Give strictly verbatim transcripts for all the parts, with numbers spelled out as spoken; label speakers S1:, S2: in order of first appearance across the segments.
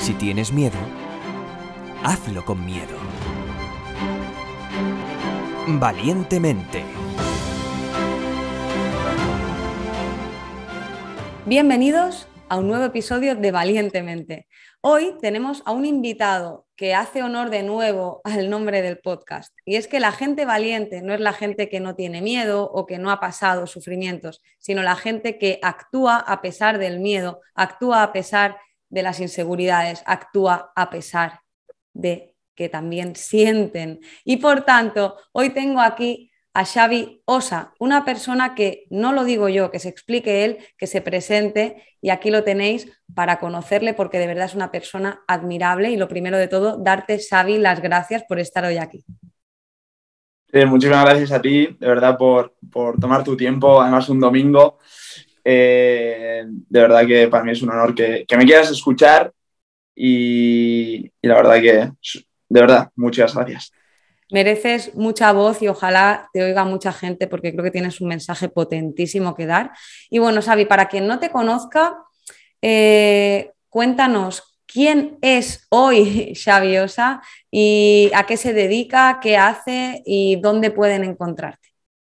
S1: Si tienes miedo, hazlo con miedo. Valientemente.
S2: Bienvenidos a un nuevo episodio de Valientemente. Hoy tenemos a un invitado que hace honor de nuevo al nombre del podcast. Y es que la gente valiente no es la gente que no tiene miedo o que no ha pasado sufrimientos, sino la gente que actúa a pesar del miedo, actúa a pesar de las inseguridades, actúa a pesar de que también sienten. Y por tanto, hoy tengo aquí a Xavi Osa, una persona que no lo digo yo, que se explique él, que se presente, y aquí lo tenéis para conocerle porque de verdad es una persona admirable. Y lo primero de todo, darte, Xavi, las gracias por estar hoy aquí.
S3: Sí, muchísimas gracias a ti, de verdad, por, por tomar tu tiempo, además un domingo. Eh, de verdad que para mí es un honor que, que me quieras escuchar y, y la verdad que, de verdad, muchas gracias.
S2: Mereces mucha voz y ojalá te oiga mucha gente porque creo que tienes un mensaje potentísimo que dar. Y bueno, Xavi, para quien no te conozca, eh, cuéntanos quién es hoy Xavi Osa y a qué se dedica, qué hace y dónde pueden encontrarte.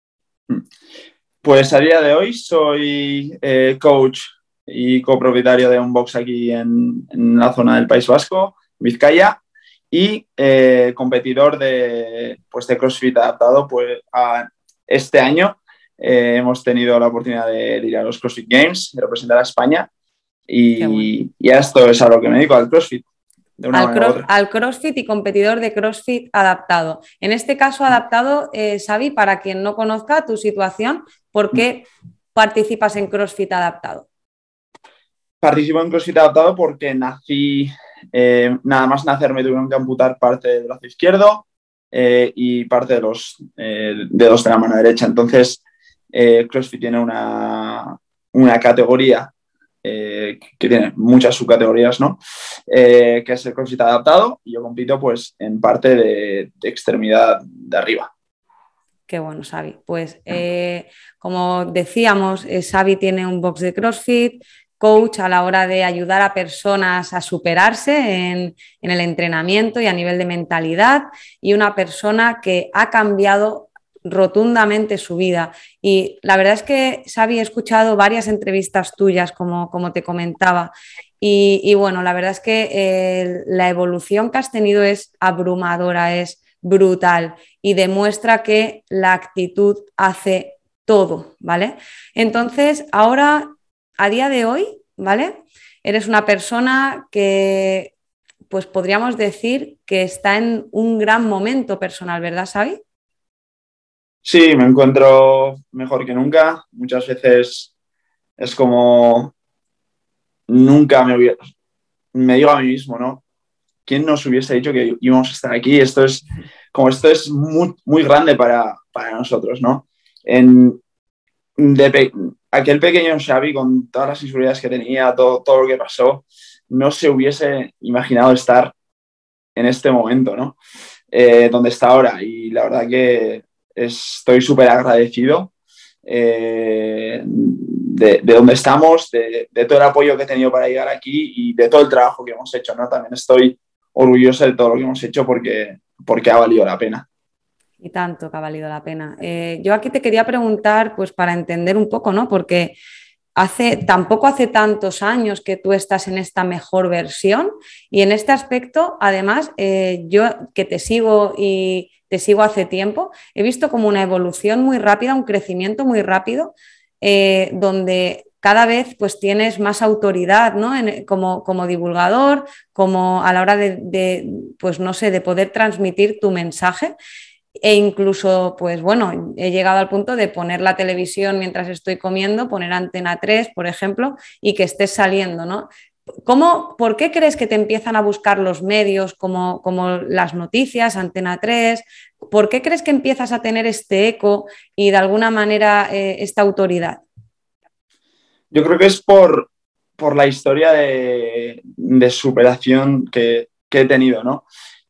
S3: Pues a día de hoy soy eh, coach y copropietario de un box aquí en, en la zona del País Vasco, Vizcaya, y eh, competidor de, pues de CrossFit adaptado. Pues a este año eh, hemos tenido la oportunidad de ir a los CrossFit Games, de representar a España, y, bueno. y a esto es a lo que me dedico, al CrossFit. De una
S2: al,
S3: manera
S2: cross,
S3: u otra.
S2: al CrossFit y competidor de CrossFit adaptado. En este caso adaptado, eh, Xavi, para quien no conozca tu situación, ¿por qué participas en CrossFit adaptado?
S3: Participo en CrossFit adaptado porque nací, eh, nada más nacer me tuvieron que amputar parte del brazo izquierdo eh, y parte de los eh, dedos de la mano derecha. Entonces, eh, CrossFit tiene una, una categoría eh, que tiene muchas subcategorías, ¿no? Eh, que es el CrossFit adaptado, y yo compito pues en parte de, de extremidad de arriba.
S2: Qué bueno, Xavi. Pues eh, como decíamos, eh, Xavi tiene un box de CrossFit, coach a la hora de ayudar a personas a superarse en, en el entrenamiento y a nivel de mentalidad, y una persona que ha cambiado rotundamente su vida. Y la verdad es que, Xavi, he escuchado varias entrevistas tuyas, como, como te comentaba, y, y bueno, la verdad es que eh, la evolución que has tenido es abrumadora, es brutal y demuestra que la actitud hace todo, ¿vale? Entonces, ahora, a día de hoy, ¿vale? Eres una persona que, pues podríamos decir que está en un gran momento personal, ¿verdad, Xavi?
S3: Sí, me encuentro mejor que nunca. Muchas veces es como nunca me hubiera, me digo a mí mismo, ¿no? ¿Quién nos hubiese dicho que íbamos a estar aquí? Esto es como esto es muy, muy grande para, para nosotros, ¿no? En, de pe aquel pequeño Xavi, con todas las inseguridades que tenía, todo, todo lo que pasó, no se hubiese imaginado estar en este momento, ¿no? Eh, donde está ahora. Y la verdad que estoy súper agradecido eh, de, de dónde estamos, de, de todo el apoyo que he tenido para llegar aquí y de todo el trabajo que hemos hecho, ¿no? También estoy orgulloso de todo lo que hemos hecho porque, porque ha valido la pena.
S2: Y tanto que ha valido la pena. Eh, yo aquí te quería preguntar, pues para entender un poco, ¿no? Porque hace, tampoco hace tantos años que tú estás en esta mejor versión, y en este aspecto, además, eh, yo que te sigo y te sigo hace tiempo, he visto como una evolución muy rápida, un crecimiento muy rápido, eh, donde cada vez pues tienes más autoridad, ¿no? En, como, como divulgador, como a la hora de, de, pues no sé, de poder transmitir tu mensaje. E incluso, pues bueno, he llegado al punto de poner la televisión mientras estoy comiendo, poner Antena tres, por ejemplo, y que estés saliendo, ¿no? ¿Cómo, ¿Por qué crees que te empiezan a buscar los medios como, como las noticias, Antena tres? ¿Por qué crees que empiezas a tener este eco y de alguna manera eh, esta autoridad?
S3: Yo creo que es por, por la historia de, de superación que, que he tenido, ¿no?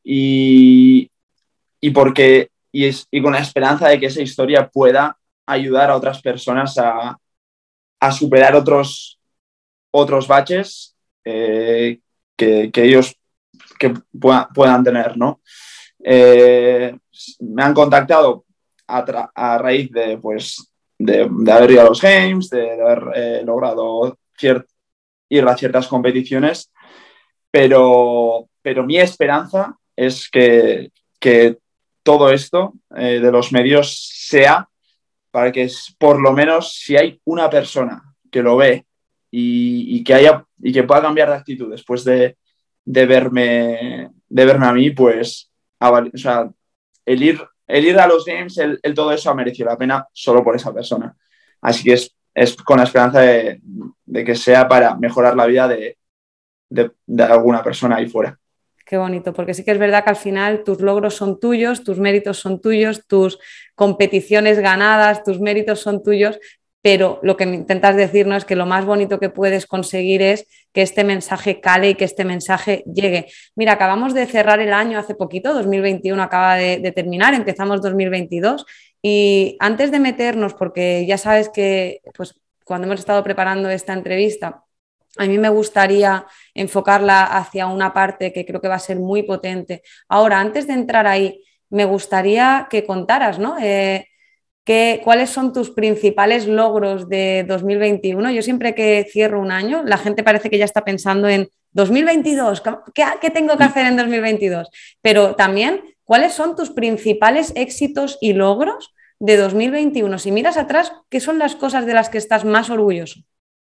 S3: Y, y porque y, es, y con la esperanza de que esa historia pueda ayudar a otras personas a, a superar otros, otros baches eh, que, que ellos que puedan, puedan tener, ¿no? Eh, me han contactado a, a raíz de, pues, de, de haber ido a los Games, de, de haber eh, logrado ciert, ir a ciertas competiciones, pero, pero mi esperanza es que, que todo esto eh, de los medios sea para que por lo menos si hay una persona que lo ve y, y, que, haya, y que pueda cambiar de actitud después de, de, verme, de verme a mí, pues a, o sea, el, ir, el ir a los Games, el, el todo eso ha merecido la pena solo por esa persona. Así que es, es con la esperanza de, de que sea para mejorar la vida de, de, de alguna persona ahí fuera.
S2: Qué bonito, porque sí que es verdad que al final tus logros son tuyos, tus méritos son tuyos, tus competiciones ganadas, tus méritos son tuyos, pero lo que me intentas decir, ¿no?, es que lo más bonito que puedes conseguir es que este mensaje cale y que este mensaje llegue. Mira, acabamos de cerrar el año hace poquito, dos mil veintiuno acaba de, de terminar, empezamos dos mil veintidós y antes de meternos, porque ya sabes que pues, cuando hemos estado preparando esta entrevista, a mí me gustaría enfocarla hacia una parte que creo que va a ser muy potente. Ahora, antes de entrar ahí, me gustaría que contaras, ¿no? Eh, que, ¿cuáles son tus principales logros de dos mil veintiuno? Yo siempre que cierro un año, la gente parece que ya está pensando en dos mil veintidós, ¿qué, qué tengo que hacer en dos mil veintidós? Pero también, ¿cuáles son tus principales éxitos y logros de dos mil veintiuno? Si miras atrás, ¿qué son las cosas de las que estás más orgulloso?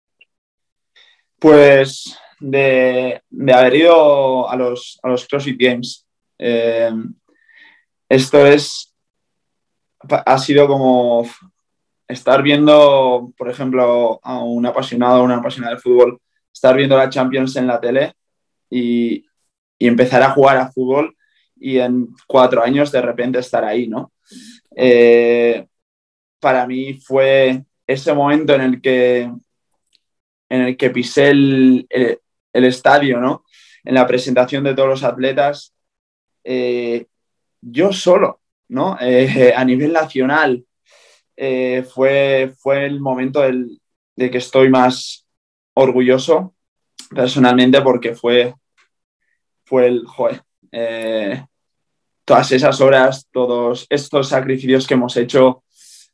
S3: Pues de, de haber ido a los, a los CrossFit Games. Eh, esto es, ha sido como estar viendo, por ejemplo, a un apasionado o una apasionada de fútbol, estar viendo la Champions en la tele y, y empezar a jugar a fútbol y en cuatro años de repente estar ahí, ¿no? Eh, para mí fue ese momento en el que en el que pisé el, el, el estadio, ¿no? En la presentación de todos los atletas, eh, yo solo, ¿no? Eh, a nivel nacional, eh, fue, fue el momento del, de que estoy más orgulloso personalmente porque fue, fue el, joder, eh, todas esas horas, todos estos sacrificios que hemos hecho,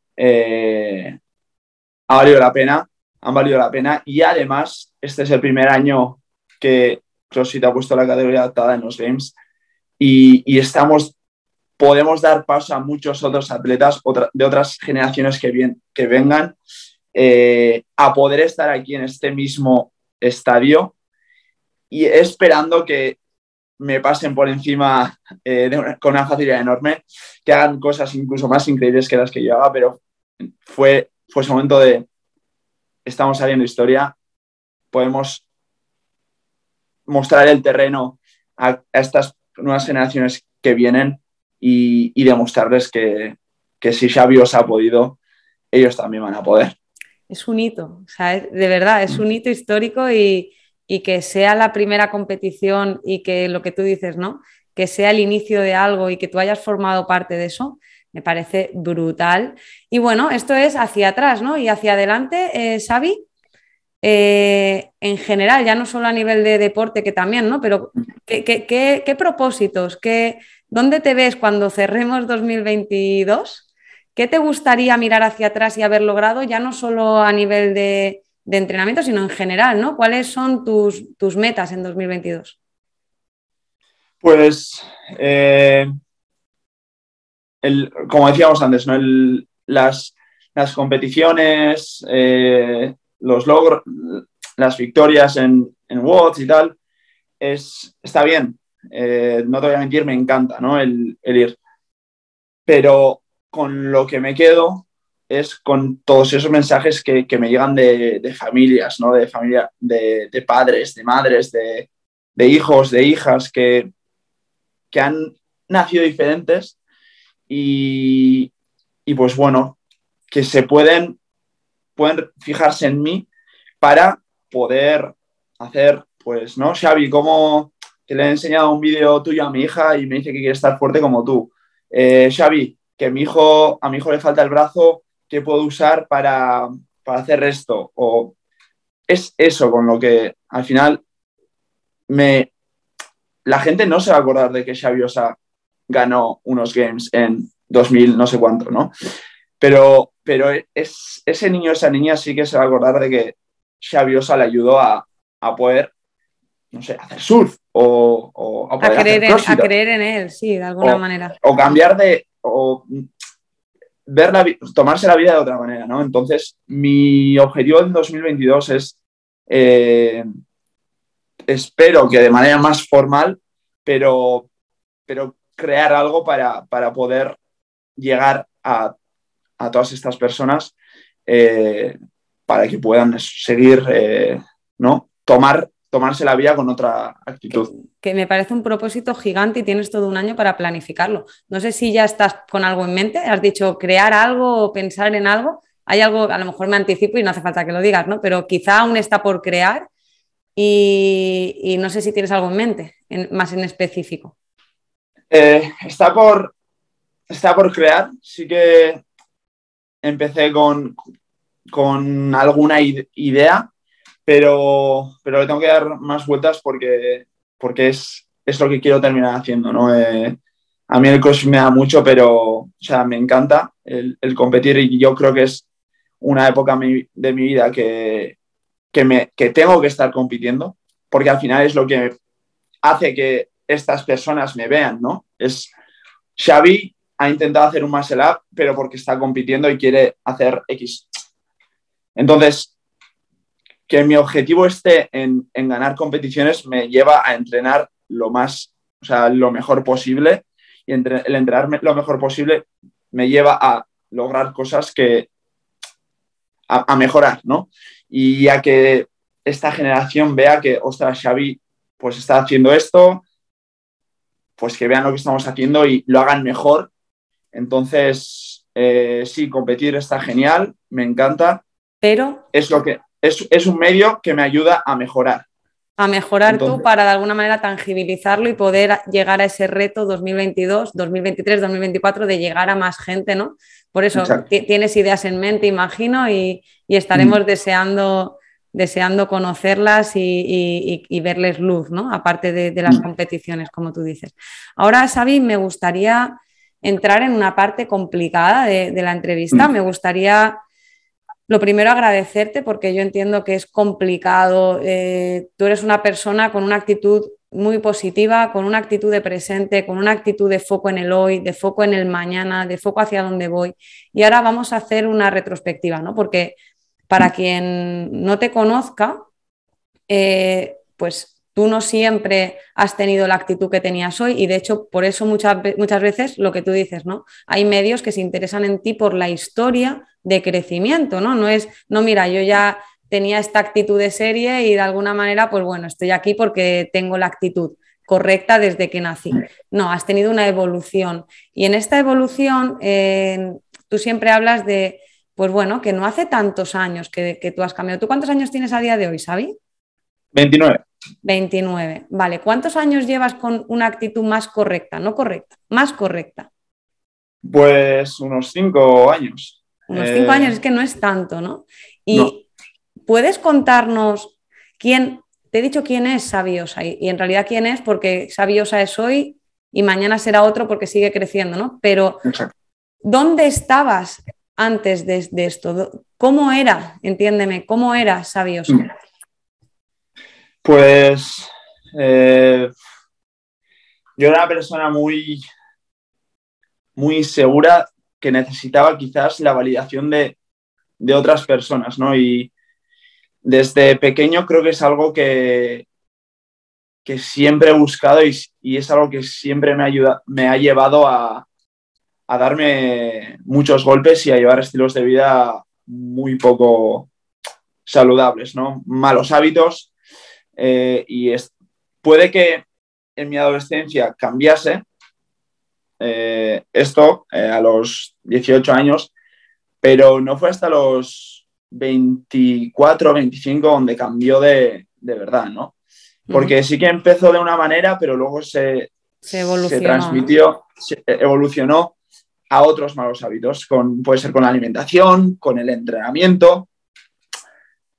S3: eh, ha valido la pena. han valido la pena y además este es el primer año que CrossFit ha puesto la categoría adaptada en los Games y, y estamos, podemos dar paso a muchos otros atletas otra, de otras generaciones que, bien, que vengan eh, a poder estar aquí en este mismo estadio y esperando que me pasen por encima eh, de una, con una facilidad enorme, que hagan cosas incluso más increíbles que las que yo haga, pero fue, fue ese momento de estamos haciendo historia, podemos mostrar el terreno a, a estas nuevas generaciones que vienen y, y demostrarles que, que si Xavi os ha podido, ellos también van a poder.
S2: Es un hito, o sea, es, de verdad, es un hito histórico y, y que sea la primera competición y que lo que tú dices, ¿no? Que sea el inicio de algo y que tú hayas formado parte de eso, me parece brutal. Y bueno, esto es hacia atrás, ¿no? Y hacia adelante, eh, Xavi, eh, en general, ya no solo a nivel de deporte, que también, ¿no? Pero ¿qué, qué, qué, qué propósitos? Qué, ¿Dónde te ves cuando cerremos dos mil veintidós? ¿Qué te gustaría mirar hacia atrás y haber logrado, ya no solo a nivel de, de entrenamiento, sino en general, ¿no? ¿Cuáles son tus, tus metas en dos mil veintidós?
S3: Pues... Eh... El, como decíamos antes, ¿no? El, las, las competiciones, eh, los logros, las victorias en, en W O D S y tal, es, está bien. Eh, no te voy a mentir, me encanta, ¿no? el, el ir. Pero con lo que me quedo es con todos esos mensajes que, que me llegan de, de familias, ¿no? De familia, de, de padres, de madres, de, de hijos, de hijas que, que han nacido diferentes. Y, y pues bueno, que se pueden, pueden fijarse en mí para poder hacer, pues, ¿no? Xavi, como que le he enseñado un vídeo tuyo a mi hija y me dice que quiere estar fuerte como tú. Eh, Xavi, que mi hijo, a mi hijo le falta el brazo, ¿qué puedo usar para, para hacer esto? O es eso con lo que al final me, la gente no se va a acordar de que Xavi Ossa ganó unos games en dos mil no sé cuánto, ¿no? Pero, pero es, ese niño, esa niña sí que se va a acordar de que Xavi Ossa le ayudó a, a poder, no sé, hacer surf o, o a, poder
S2: a, creer
S3: hacer
S2: en,
S3: crossfit,
S2: a creer en él, sí, de alguna
S3: o,
S2: manera.
S3: O cambiar de... O ver la, tomarse la vida de otra manera, ¿no? Entonces, mi objetivo en dos mil veintidós es, eh, espero que de manera más formal, pero, pero crear algo para, para poder llegar a, a todas estas personas eh, para que puedan seguir, eh, ¿no? Tomar, tomarse la vida con otra actitud.
S2: Que, que me parece un propósito gigante y tienes todo un año para planificarlo. No sé si ya estás con algo en mente, has dicho crear algo o pensar en algo. Hay algo, a lo mejor me anticipo y no hace falta que lo digas, ¿no? Pero quizá aún está por crear y, y no sé si tienes algo en mente, en, más en específico.
S3: Eh, está, por, está por crear, sí que empecé con, con alguna idea, pero, pero le tengo que dar más vueltas porque, porque es, es lo que quiero terminar haciendo, ¿no? Eh, a mí el CrossFit me da mucho, pero o sea, me encanta el, el competir y yo creo que es una época de mi vida que, que, me, que tengo que estar compitiendo, porque al final es lo que hace que estas personas me vean, ¿no? Es Xavi ha intentado hacer un muscle up, pero porque está compitiendo y quiere hacer X. Entonces, que mi objetivo esté en, en ganar competiciones me lleva a entrenar lo más, o sea, lo mejor posible, y entre, el entrenar lo mejor posible me lleva a lograr cosas que a, a mejorar, ¿no? Y a que esta generación vea que, ostras, Xavi pues está haciendo esto, pues que vean lo que estamos haciendo y lo hagan mejor. Entonces, eh, sí, competir está genial, me encanta,
S2: pero
S3: es, lo que, es, es un medio que me ayuda a mejorar.
S2: A mejorar
S3: Entonces,
S2: tú para de alguna manera tangibilizarlo y poder llegar a ese reto dos mil veintidós, dos mil veintitrés, dos mil veinticuatro de llegar a más gente, ¿no? Por eso tienes ideas en mente, imagino, y, y estaremos mm. deseando, deseando conocerlas y, y, y verles luz, ¿no? Aparte de, de las mm. competiciones, como tú dices. Ahora, Xavi, me gustaría entrar en una parte complicada de, de la entrevista. Mm. Me gustaría... Lo primero, agradecerte porque yo entiendo que es complicado. Eh, tú eres una persona con una actitud muy positiva, con una actitud de presente, con una actitud de foco en el hoy, de foco en el mañana, de foco hacia dónde voy. Y ahora vamos a hacer una retrospectiva, ¿no? Porque para quien no te conozca, eh, pues tú no siempre has tenido la actitud que tenías hoy y de hecho por eso muchas, muchas veces lo que tú dices, ¿no? Hay medios que se interesan en ti por la historia de crecimiento, ¿no? No es, no, mira, yo ya tenía esta actitud de serie y de alguna manera, pues bueno, estoy aquí porque tengo la actitud correcta desde que nací. No, has tenido una evolución y en esta evolución eh, tú siempre hablas de, pues bueno, que no hace tantos años que, que tú has cambiado. ¿Tú cuántos años tienes a día de hoy, Xavi?
S3: veintinueve.
S2: veintinueve. Vale, ¿cuántos años llevas con una actitud más correcta? No correcta, más correcta.
S3: Pues unos cinco años.
S2: Unos cinco
S3: eh...
S2: años, es que no es tanto, ¿no? Y
S3: no.
S2: ¿puedes contarnos quién, te he dicho quién es Xavi Ossa y, y en realidad quién es porque Xavi Ossa es hoy y mañana será otro porque sigue creciendo, ¿no? Pero
S3: Exacto.
S2: ¿dónde estabas antes de, de esto? ¿Cómo era, entiéndeme, cómo era Xavi Ossa?
S3: Pues eh, yo era una persona muy, muy segura que necesitaba quizás la validación de, de otras personas, ¿no? Y desde pequeño creo que es algo que, que siempre he buscado y, y es algo que siempre me, ayuda, me ha llevado a, a darme muchos golpes y a llevar estilos de vida muy poco saludables, ¿no? Malos hábitos. Eh, y es, puede que en mi adolescencia cambiase eh, esto eh, a los dieciocho años, pero no fue hasta los veinticuatro, veinticinco donde cambió de, de verdad, ¿no? Porque uh-huh. sí que empezó de una manera, pero luego se,
S2: se, evolucionó,
S3: se transmitió,
S2: ¿no?
S3: se evolucionó a otros malos hábitos, con, puede ser con la alimentación, con el entrenamiento.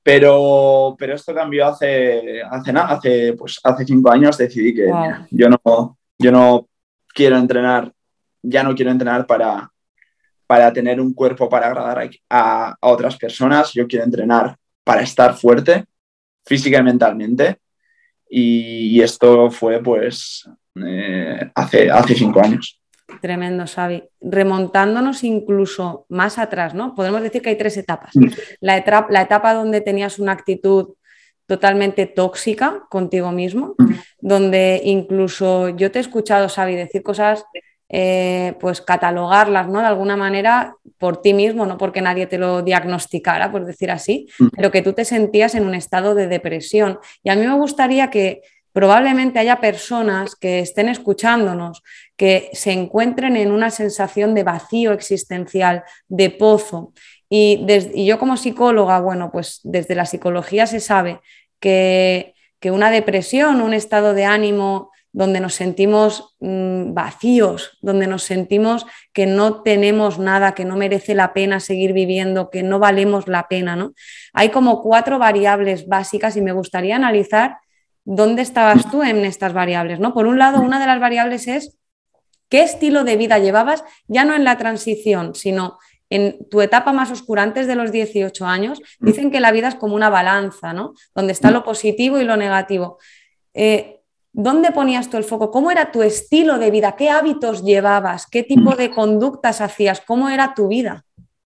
S3: Pero, pero esto cambió hace, hace nada, hace, pues, hace cinco años decidí que
S2: Wow.
S3: mira, yo, no, yo no quiero entrenar, ya no quiero entrenar para, para tener un cuerpo para agradar a, a otras personas, yo quiero entrenar para estar fuerte física y mentalmente. Y, y esto fue pues eh, hace, hace cinco años.
S2: Tremendo, Xavi. Remontándonos incluso más atrás, ¿no? Podemos decir que hay tres etapas. La etapa, la etapa donde tenías una actitud totalmente tóxica contigo mismo, donde incluso yo te he escuchado, Xavi, decir cosas, eh, pues catalogarlas, ¿no? De alguna manera por ti mismo, no porque nadie te lo diagnosticara, por decir así, pero que tú te sentías en un estado de depresión. Y a mí me gustaría que probablemente haya personas que estén escuchándonos, que se encuentren en una sensación de vacío existencial, de pozo. Y, desde, y yo como psicóloga, bueno, pues desde la psicología se sabe que, que una depresión, un estado de ánimo donde nos sentimos mmm, vacíos, donde nos sentimos que no tenemos nada, que no merece la pena seguir viviendo, que no valemos la pena, ¿no? Hay como cuatro variables básicas y me gustaría analizar dónde estabas tú en estas variables, ¿no? Por un lado, una de las variables es qué estilo de vida llevabas, ya no en la transición, sino en tu etapa más oscura, antes de los dieciocho años. Dicen que la vida es como una balanza, ¿no? Donde está lo positivo y lo negativo. Eh, ¿Dónde ponías tú el foco? ¿Cómo era tu estilo de vida? ¿Qué hábitos llevabas? ¿Qué tipo de conductas hacías? ¿Cómo era tu vida?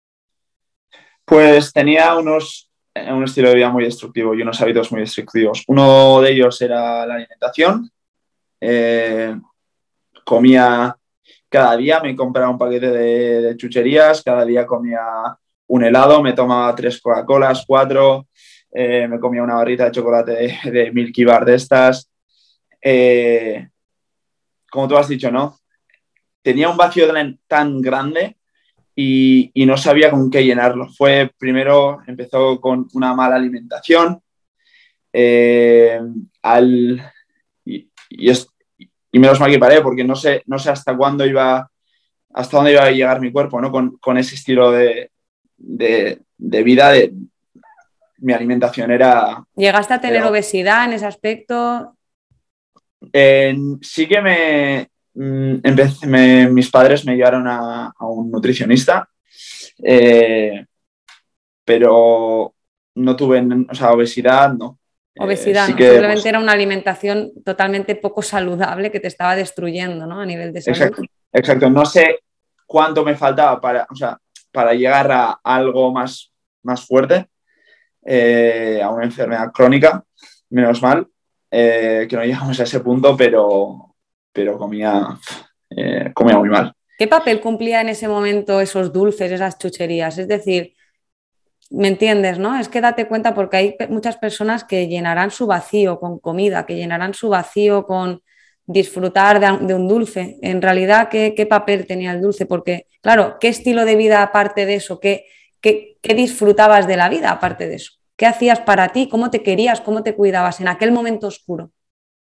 S3: Pues tenía unos, un estilo de vida muy destructivo y unos hábitos muy destructivos. Uno de ellos era la alimentación. Eh, comía cada día, me compraba un paquete de, de chucherías, cada día comía un helado, me tomaba tres Coca-Colas, cuatro, eh, me comía una barrita de chocolate de, de Milky Bar de estas. Eh, como tú has dicho, ¿no? Tenía un vacío tan grande y, y no sabía con qué llenarlo. Fue primero, empezó con una mala alimentación, eh, al, y, y, es, y menos mal que paré, porque no sé, no sé hasta cuándo iba, hasta dónde iba a llegar mi cuerpo, ¿no? Con, con ese estilo de, de, de vida, de, mi alimentación era...
S2: ¿Llegaste a tener
S3: era,
S2: obesidad en ese aspecto?
S3: Eh, sí que me, empecé, me, mis padres me llevaron a, a un nutricionista, eh, pero no tuve, o sea, obesidad, no.
S2: Obesidad,
S3: eh, sí
S2: no,
S3: que,
S2: simplemente
S3: pues,
S2: era una alimentación totalmente poco saludable que te estaba destruyendo, ¿no? A nivel de salud.
S3: Exacto, exacto. No sé cuánto me faltaba para, o sea, para llegar a algo más, más fuerte, eh, a una enfermedad crónica, menos mal. Eh, que no llegamos a ese punto, pero, pero comía, eh, comía muy mal.
S2: ¿Qué papel cumplía en ese momento esos dulces, esas chucherías? Es decir, ¿me entiendes, no? Es que date cuenta porque hay muchas personas que llenarán su vacío con comida, que llenarán su vacío con disfrutar de, de un dulce. En realidad, ¿qué, ¿qué papel tenía el dulce? Porque, claro, ¿qué estilo de vida aparte de eso? ¿Qué, qué, qué disfrutabas de la vida aparte de eso? ¿Qué hacías para ti? ¿Cómo te querías? ¿Cómo te cuidabas en aquel momento oscuro?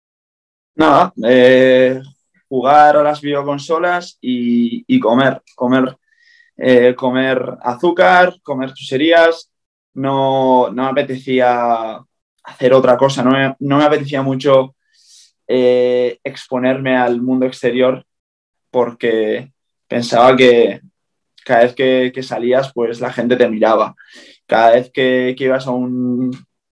S3: Nada, eh, jugar a las videoconsolas y, y comer, comer, eh, comer azúcar, comer chucherías. No, no me apetecía hacer otra cosa, no me, no me apetecía mucho eh, exponerme al mundo exterior porque pensaba que cada vez que, que salías, pues la gente te miraba. Cada vez que, que ibas a un...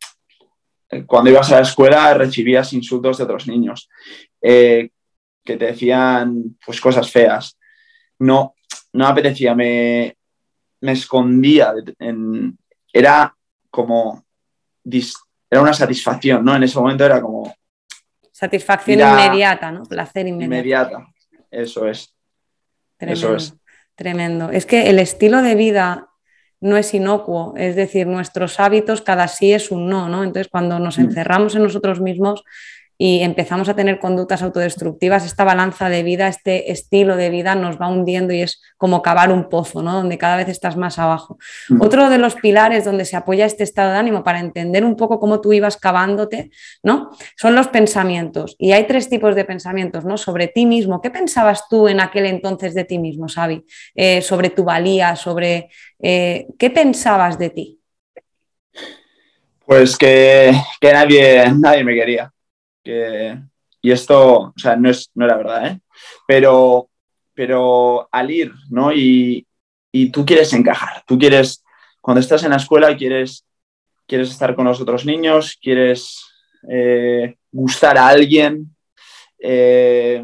S3: Cuando ibas a la escuela recibías insultos de otros niños eh, que te decían pues cosas feas. No, no me apetecía, me, me escondía. En, era como... Era una satisfacción, ¿no? En ese momento era como...
S2: Satisfacción inmediata, ¿no? Placer inmediato.
S3: Inmediata, eso es.
S2: Tremendo,
S3: eso es.
S2: Tremendo. Es que el estilo de vida no es inocuo, es decir, nuestros hábitos, cada sí es un no, ¿no? Entonces, cuando nos encerramos en nosotros mismos y empezamos a tener conductas autodestructivas, esta balanza de vida, este estilo de vida nos va hundiendo y es como cavar un pozo, ¿no? Donde cada vez estás más abajo. Mm. Otro de los pilares donde se apoya este estado de ánimo para entender un poco cómo tú ibas cavándote, ¿no? Son los pensamientos. Y hay tres tipos de pensamientos, ¿no? Sobre ti mismo. ¿Qué pensabas tú en aquel entonces de ti mismo, Xavi? Eh, sobre tu valía, sobre... Eh, ¿qué pensabas de ti?
S3: Pues que, que nadie, nadie me quería. Que, y esto, o sea, no, es, no era verdad, ¿eh? Pero, pero al ir, ¿no? Y, y tú quieres encajar, tú quieres, cuando estás en la escuela, quieres, quieres estar con los otros niños, quieres eh, gustar a alguien. Eh,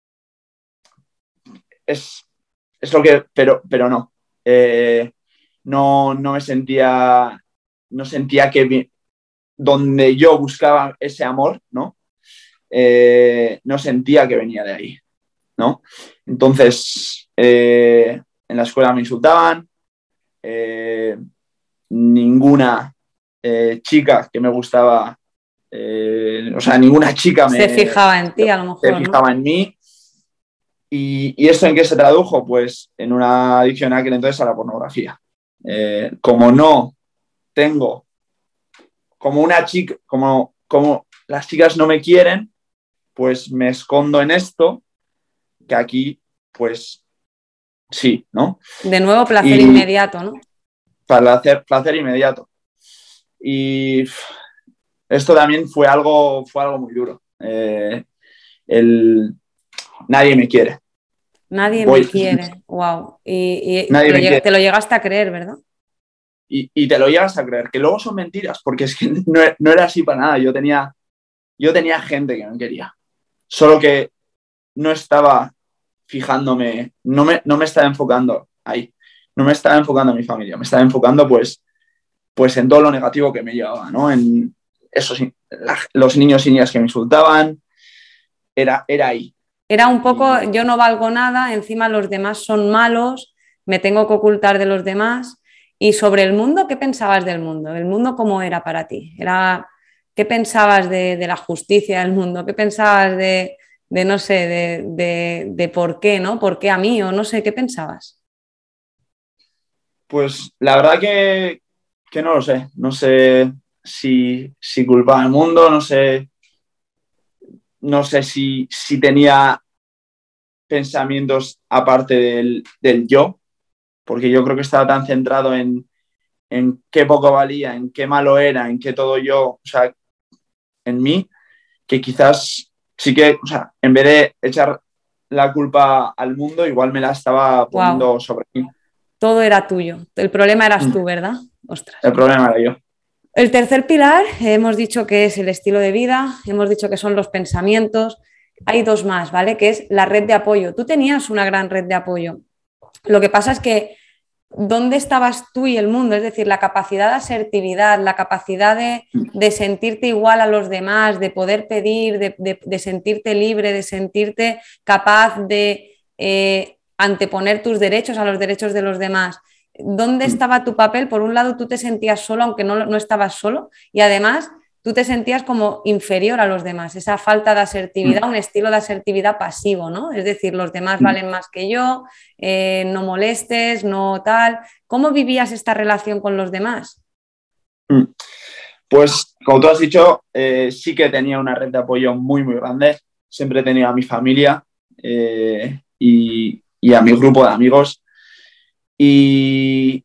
S3: es, es lo que, pero, pero no. Eh, no, no me sentía, no sentía que mi, donde yo buscaba ese amor, ¿no? Eh, no sentía que venía de ahí, ¿no? Entonces, eh, en la escuela me insultaban, eh, ninguna eh, chica que me gustaba, eh, o sea, ninguna chica
S2: Se
S3: me
S2: fijaba en ti, a lo
S3: se
S2: mejor,
S3: fijaba
S2: ¿no?
S3: en mí. ¿Y, ¿Y esto en qué se tradujo? Pues en una adicción aquel entonces a la pornografía. Eh, como no tengo, como una chica, como, como las chicas no me quieren, pues me escondo en esto, que aquí, pues sí, ¿no?
S2: De nuevo, placer
S3: Y
S2: inmediato, ¿no?
S3: para hacer placer inmediato. Y esto también fue algo, fue algo muy duro. Eh, el, nadie me quiere.
S2: Nadie
S3: Voy,
S2: me quiere, wow. Y, y
S3: nadie
S2: te, lo
S3: me
S2: llega,
S3: quiere.
S2: te lo llegaste a creer, ¿verdad?
S3: Y, y, te lo llegas a creer, que luego son mentiras, porque es que no, no era así para nada. Yo tenía, yo tenía gente que me quería, solo que no estaba fijándome, no me, no me estaba enfocando ahí, no me estaba enfocando en mi familia, me estaba enfocando pues, pues en todo lo negativo que me llevaba, ¿no? En esos, la, los niños y niñas que me insultaban, era, era ahí.
S2: Era un poco,
S3: Y,
S2: yo no valgo nada, encima los demás son malos, me tengo que ocultar de los demás. Y sobre el mundo, ¿qué pensabas del mundo? ¿El mundo cómo era para ti? Era, ¿qué pensabas de, de la justicia del mundo? ¿Qué pensabas de, de no sé, de, de, de por qué, ¿no? ¿Por qué a mí? O no sé, ¿qué pensabas?
S3: pues la verdad que, que no lo sé, no sé si, si culpaba al mundo, no sé, no sé si, si tenía pensamientos aparte del, del yo, porque yo creo que estaba tan centrado en, en qué poco valía, en qué malo era, en qué todo yo, o sea, en mí, que quizás sí que, o sea, en vez de echar la culpa al mundo, igual me la estaba
S2: Wow,
S3: poniendo sobre mí.
S2: todo era tuyo. El problema eras tú, ¿verdad?
S3: El
S2: Ostras.
S3: problema era yo.
S2: El tercer pilar, hemos dicho que es el estilo de vida, hemos dicho que son los pensamientos. Hay dos más, ¿vale? Que es la red de apoyo. Tú tenías una gran red de apoyo. Lo que pasa es que, ¿dónde estabas tú y el mundo? Es decir, la capacidad de asertividad, la capacidad de, de sentirte igual a los demás, de poder pedir, de, de, de sentirte libre, de sentirte capaz de eh, anteponer tus derechos a los derechos de los demás. ¿Dónde estaba tu papel? Por un lado, tú te sentías solo, aunque no, no estabas solo, y además tú te sentías como inferior a los demás, esa falta de asertividad, un estilo de asertividad pasivo, ¿no? Es decir, los demás valen más que yo, eh, no molestes, no tal. ¿Cómo vivías esta relación con los demás?
S3: Pues, como tú has dicho, eh, sí que tenía una red de apoyo muy, muy grande. Siempre he tenido a mi familia eh, y, y a mi grupo de amigos. Y,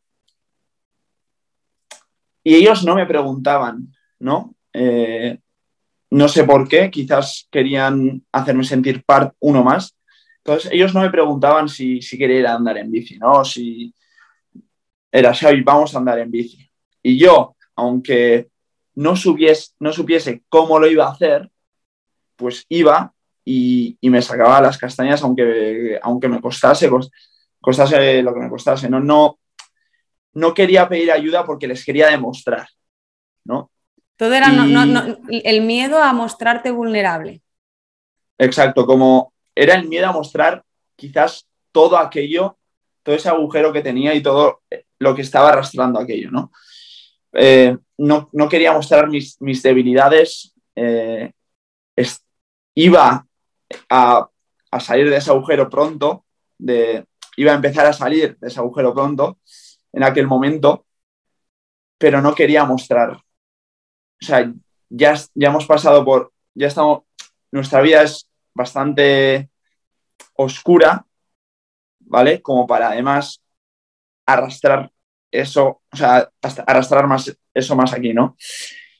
S3: y ellos no me preguntaban, ¿no? Eh, no sé por qué, quizás querían hacerme sentir part uno más. Entonces, ellos no me preguntaban si, si quería ir a andar en bici, ¿no? Si era, Xavi, vamos a andar en bici. Y yo, aunque no, supiese, no supiese cómo lo iba a hacer, pues iba y, y me sacaba las castañas, aunque, aunque me costase, costase lo que me costase. No, no, no quería pedir ayuda porque les quería demostrar, ¿no?
S2: Todo era no, no,
S3: Y
S2: no, el miedo a mostrarte vulnerable.
S3: exacto, como era el miedo a mostrar quizás todo aquello, todo ese agujero que tenía y todo lo que estaba arrastrando aquello, ¿no? Eh, no, no quería mostrar mis, mis debilidades, eh, es, iba a, a, salir de ese agujero pronto, de, iba a empezar a salir de ese agujero pronto en aquel momento, pero no quería mostrar. O sea, ya, ya hemos pasado por, ya estamos, nuestra vida es bastante oscura, ¿vale? Como para además arrastrar eso, o sea, arrastrar más eso más aquí, ¿no?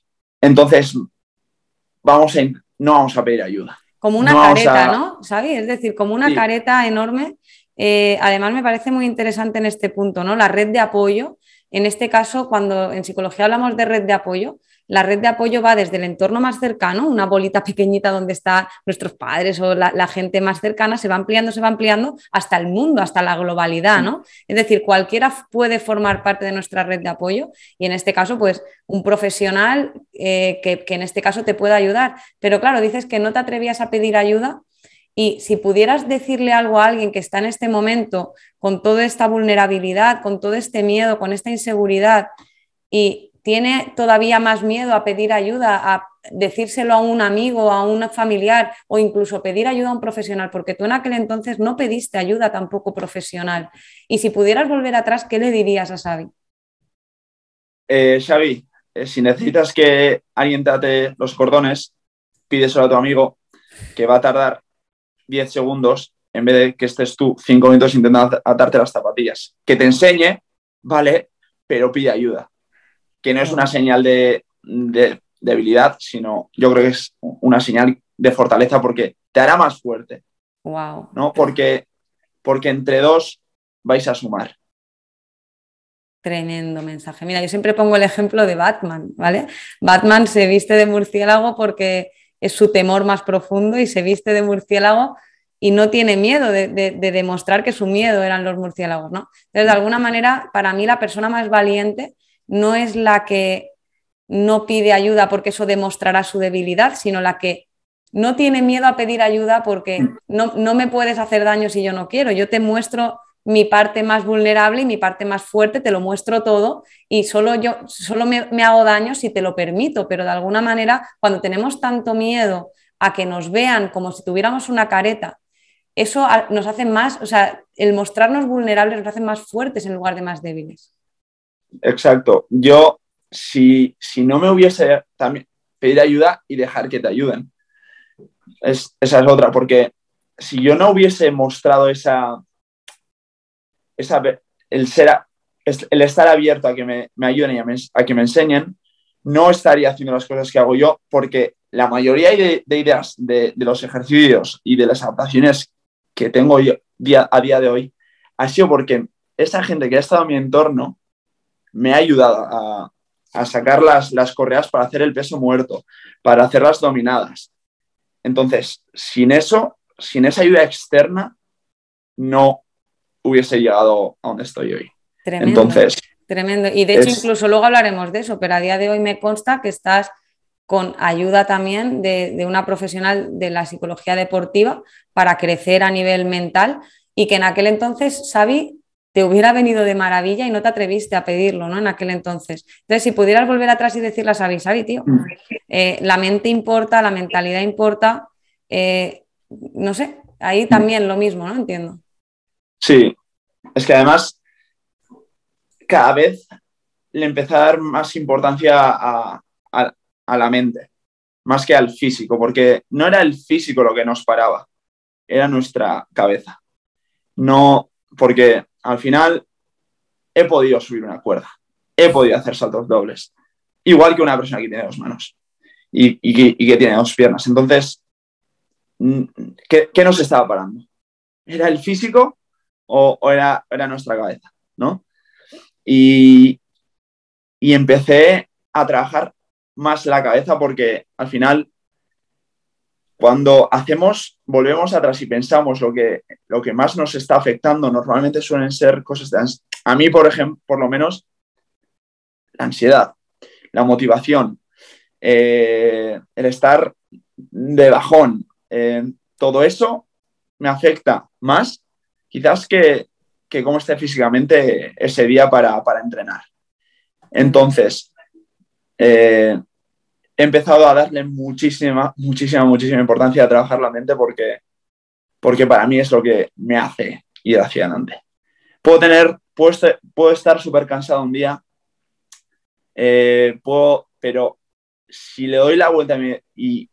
S3: Entonces, vamos a, no vamos a pedir ayuda.
S2: Como una
S3: no
S2: careta,
S3: a...
S2: ¿no? ¿Sabes? Es decir, como una
S3: sí.
S2: careta enorme. Eh, además, me parece muy interesante en este punto, ¿no? La red de apoyo. En este caso, cuando en psicología hablamos de red de apoyo, la red de apoyo va desde el entorno más cercano, una bolita pequeñita donde están nuestros padres o la, la gente más cercana, se va ampliando, se va ampliando hasta el mundo, hasta la globalidad, ¿no? Es decir, cualquiera puede formar parte de nuestra red de apoyo y en este caso, pues, un profesional eh, que, que en este caso te pueda ayudar. Pero claro, dices que no te atrevías a pedir ayuda. Y si pudieras decirle algo a alguien que está en este momento con toda esta vulnerabilidad, con todo este miedo, con esta inseguridad y tiene todavía más miedo a pedir ayuda, a decírselo a un amigo, a un familiar o incluso pedir ayuda a un profesional, porque tú en aquel entonces no pediste ayuda tampoco profesional. Y si pudieras volver atrás, ¿qué le dirías a Xavi?
S3: Eh, Xavi, eh, si necesitas que alguien te ate los cordones, pídeselo a tu amigo, que va a tardar diez segundos en vez de que estés tú cinco minutos intentando atarte las zapatillas. Que te enseñe, vale, pero pide ayuda. Que no es una señal de, de debilidad, sino yo creo que es una señal de fortaleza porque te hará más fuerte.
S2: Wow.
S3: ¿No? Porque, porque entre dos vais a sumar.
S2: Tremendo mensaje. Mira, yo siempre pongo el ejemplo de Batman, ¿vale? Batman se viste de murciélago porque es su temor más profundo y se viste de murciélago y no tiene miedo de, de, de demostrar que su miedo eran los murciélagos, ¿no? Entonces, de alguna manera, para mí la persona más valiente no es la que no pide ayuda porque eso demostrará su debilidad, sino la que no tiene miedo a pedir ayuda porque no, no me puedes hacer daño si yo no quiero. Yo te muestro mi parte más vulnerable y mi parte más fuerte, te lo muestro todo y solo yo solo me, me hago daño si te lo permito, pero de alguna manera cuando tenemos tanto miedo a que nos vean como si tuviéramos una careta, eso nos hace más, o sea, el mostrarnos vulnerables nos hace más fuertes en lugar de más débiles.
S3: Exacto. Yo, si, si no me hubiese también pedir ayuda y dejar que te ayuden, es, esa es otra, porque si yo no hubiese mostrado esa Esa, el, ser, el estar abierto a que me, me ayuden y a, me, a que me enseñen, no estaría haciendo las cosas que hago yo, porque la mayoría de, de ideas de, de los ejercicios y de las adaptaciones que tengo yo día, a día de hoy ha sido porque esa gente que ha estado en mi entorno me ha ayudado a, a sacar las, las correas para hacer el peso muerto, para hacer las dominadas. Entonces, sin eso, sin esa ayuda externa, no hubiese llegado a donde estoy hoy.
S2: Tremendo,
S3: entonces
S2: tremendo. Y de hecho
S3: es...
S2: incluso luego hablaremos de eso, pero a día de hoy me consta que estás con ayuda también de, de una profesional de la psicología deportiva para crecer a nivel mental y que en aquel entonces, Xavi, te hubiera venido de maravilla y no te atreviste a pedirlo, ¿no? En aquel entonces. Entonces, si pudieras volver atrás y decirle a Xavi, Xavi, tío, eh, la mente importa, la mentalidad importa, eh, no sé, ahí también lo mismo, ¿no? Entiendo.
S3: Sí, es que además cada vez le empecé a dar más importancia a, a, a la mente, más que al físico, porque no era el físico lo que nos paraba, era nuestra cabeza. No, porque al final he podido subir una cuerda, he podido hacer saltos dobles, igual que una persona que tiene dos manos y, y, que, y que tiene dos piernas. Entonces, ¿qué, qué nos estaba parando? ¿Era el físico o, o era, era nuestra cabeza, ¿no? Y, y empecé a trabajar más la cabeza porque al final cuando hacemos, volvemos atrás y pensamos lo que, lo que más nos está afectando, normalmente suelen ser cosas de ansiedad. A mí, por ejemplo, por lo menos, la ansiedad, la motivación, eh, el estar de bajón, eh, todo eso me afecta más quizás que, que cómo esté físicamente ese día para, para entrenar. Entonces, eh, he empezado a darle muchísima, muchísima, muchísima importancia a trabajar la mente porque, porque para mí es lo que me hace ir hacia adelante. Puedo tener, puedo, puedo estar súper cansado un día, eh, puedo, pero si le doy la vuelta y,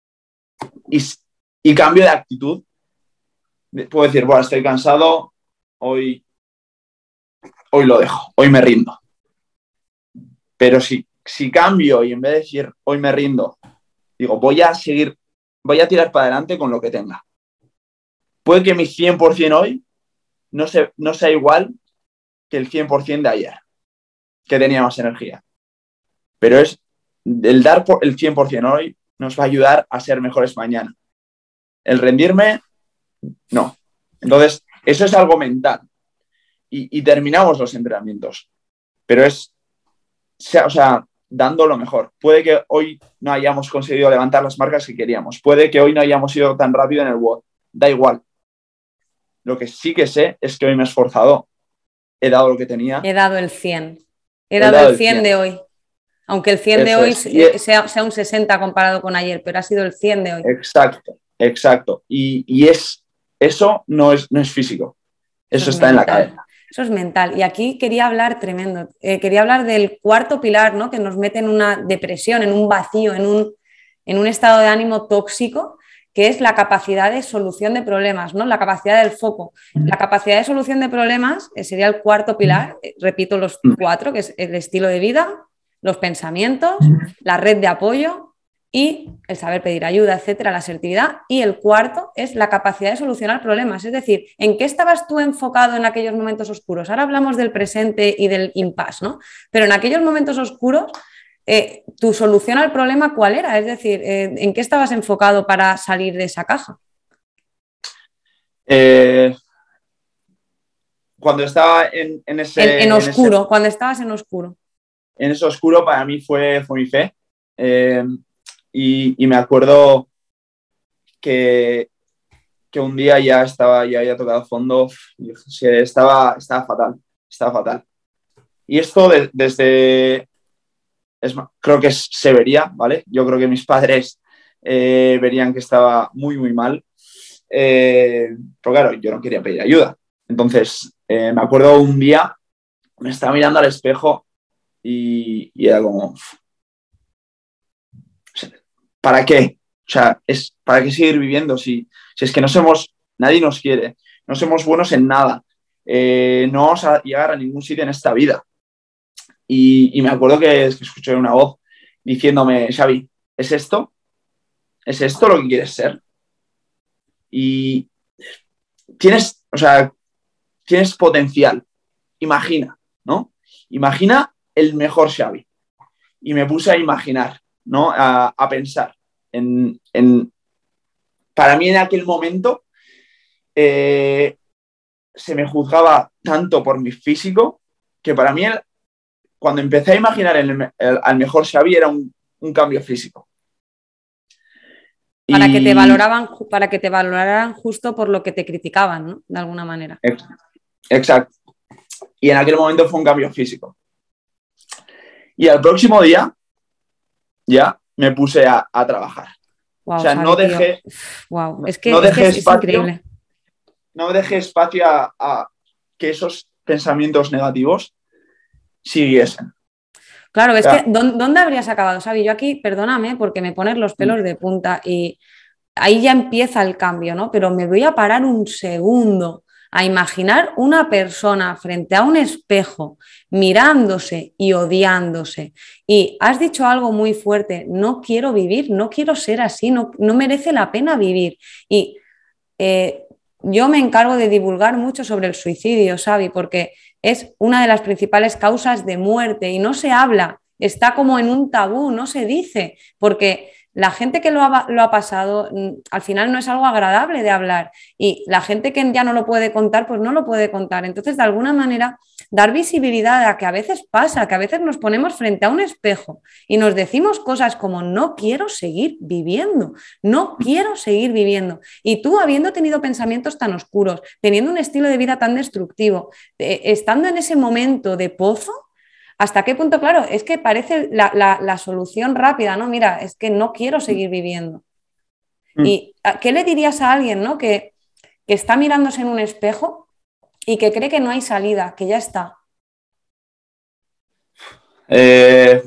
S3: y, y cambio de actitud, puedo decir, bueno, estoy cansado, hoy, hoy lo dejo, hoy me rindo. Pero si si cambio y en vez de decir hoy me rindo, digo voy a seguir, voy a tirar para adelante con lo que tenga. Puede que mi cien por ciento hoy no, se, no sea igual que el cien por ciento de ayer, que tenía más energía. Pero es el dar por el cien por ciento hoy nos va a ayudar a ser mejores mañana. El rendirme, no. Entonces, eso es algo mental. Y, y terminamos los entrenamientos. Pero es, o sea, dando lo mejor. Puede que hoy no hayamos conseguido levantar las marcas que queríamos. Puede que hoy no hayamos ido tan rápido en el W O D. Da igual. Lo que sí que sé es que hoy me he esforzado. He dado lo que tenía.
S2: He dado el cien. He, he dado, dado el cien, cien de hoy. Aunque el cien Eso de hoy es. sea, sea un sesenta comparado con ayer, pero ha sido el cien de hoy.
S3: Exacto, exacto. Y, y es, eso no es, no es físico. Eso, eso está mental. En la cabeza.
S2: Eso es mental. Y aquí quería hablar tremendo. Eh, quería hablar del cuarto pilar, ¿no? Que nos mete en una depresión, en un vacío, en un, en un estado de ánimo tóxico, que es la capacidad de solución de problemas, ¿no? La capacidad del foco. La capacidad de solución de problemas eh, sería el cuarto pilar. Eh, repito los cuatro, que es el estilo de vida, los pensamientos, la red de apoyo y el saber pedir ayuda, etcétera, la asertividad. Y el cuarto es la capacidad de solucionar problemas. Es decir, ¿en qué estabas tú enfocado en aquellos momentos oscuros? Ahora hablamos del presente y del impasse, ¿no? Pero en aquellos momentos oscuros, eh, ¿tu solución al problema cuál era? Es decir, eh, ¿en qué estabas enfocado para salir de esa caja?
S3: Eh, cuando estaba en, en ese...
S2: En, en oscuro,
S3: en ese...
S2: cuando estabas en oscuro.
S3: En eso oscuro para mí fue, fue mi fe. Eh, y, y me acuerdo que, que un día ya estaba, ya había tocado fondo, y estaba, estaba fatal, estaba fatal. Y esto de, desde, es, creo que se vería, ¿vale? Yo creo que mis padres eh, verían que estaba muy, muy mal. Eh, pero claro, yo no quería pedir ayuda. Entonces, eh, me acuerdo un día, me estaba mirando al espejo Y, y era como, ¿para qué? O sea, es, ¿para qué seguir viviendo si, si es que no somos, nadie nos quiere, no somos buenos en nada, eh, no vamos a llegar a ningún sitio en esta vida? Y, y me acuerdo que, es que escuché una voz diciéndome, Xavi, ¿es esto? ¿Es esto lo que quieres ser? Y tienes, o sea, tienes potencial, imagina, ¿no? Imagina el mejor Xavi. Y me puse a imaginar, ¿no? A, a pensar en, en... Para mí en aquel momento eh, se me juzgaba tanto por mi físico que para mí el, cuando empecé a imaginar el, el, al mejor Xavi era un, un cambio físico.
S2: Para, y... que te valoraban, para que te valoraran justo por lo que te criticaban, ¿no? De alguna manera.
S3: Exacto. Y en aquel momento fue un cambio físico. Y al próximo día ya me puse a, a trabajar.
S2: Wow,
S3: o sea,
S2: Javi,
S3: no dejé,
S2: wow. Es que,
S3: no dejé
S2: es, que es,
S3: espacio,
S2: es increíble.
S3: No dejé espacio a, a que esos pensamientos negativos siguiesen.
S2: Claro, es
S3: o sea,
S2: que ¿dónde habrías acabado, Xavi? Yo aquí, perdóname, porque me pones los pelos de punta y ahí ya empieza el cambio, ¿no? Pero me voy a parar un segundo a imaginar una persona frente a un espejo mirándose y odiándose. Y has dicho algo muy fuerte, no quiero vivir, no quiero ser así, no, no merece la pena vivir. Y eh, yo me encargo de divulgar mucho sobre el suicidio, Xavi, porque es una de las principales causas de muerte y no se habla, está como en un tabú, no se dice, porque la gente que lo ha, lo ha pasado al final no es algo agradable de hablar y la gente que ya no lo puede contar, pues no lo puede contar. Entonces, de alguna manera, dar visibilidad a que a veces pasa, que a veces nos ponemos frente a un espejo y nos decimos cosas como no quiero seguir viviendo, no quiero seguir viviendo. Y tú, habiendo tenido pensamientos tan oscuros, teniendo un estilo de vida tan destructivo, eh, estando en ese momento de pozo, ¿hasta qué punto? Claro, es que parece la, la, la solución rápida, ¿no? Mira, es que no quiero seguir viviendo. Mm. ¿Y qué le dirías a alguien, ¿no? que, que está mirándose en un espejo y que cree que no hay salida, que ya está?
S3: Eh,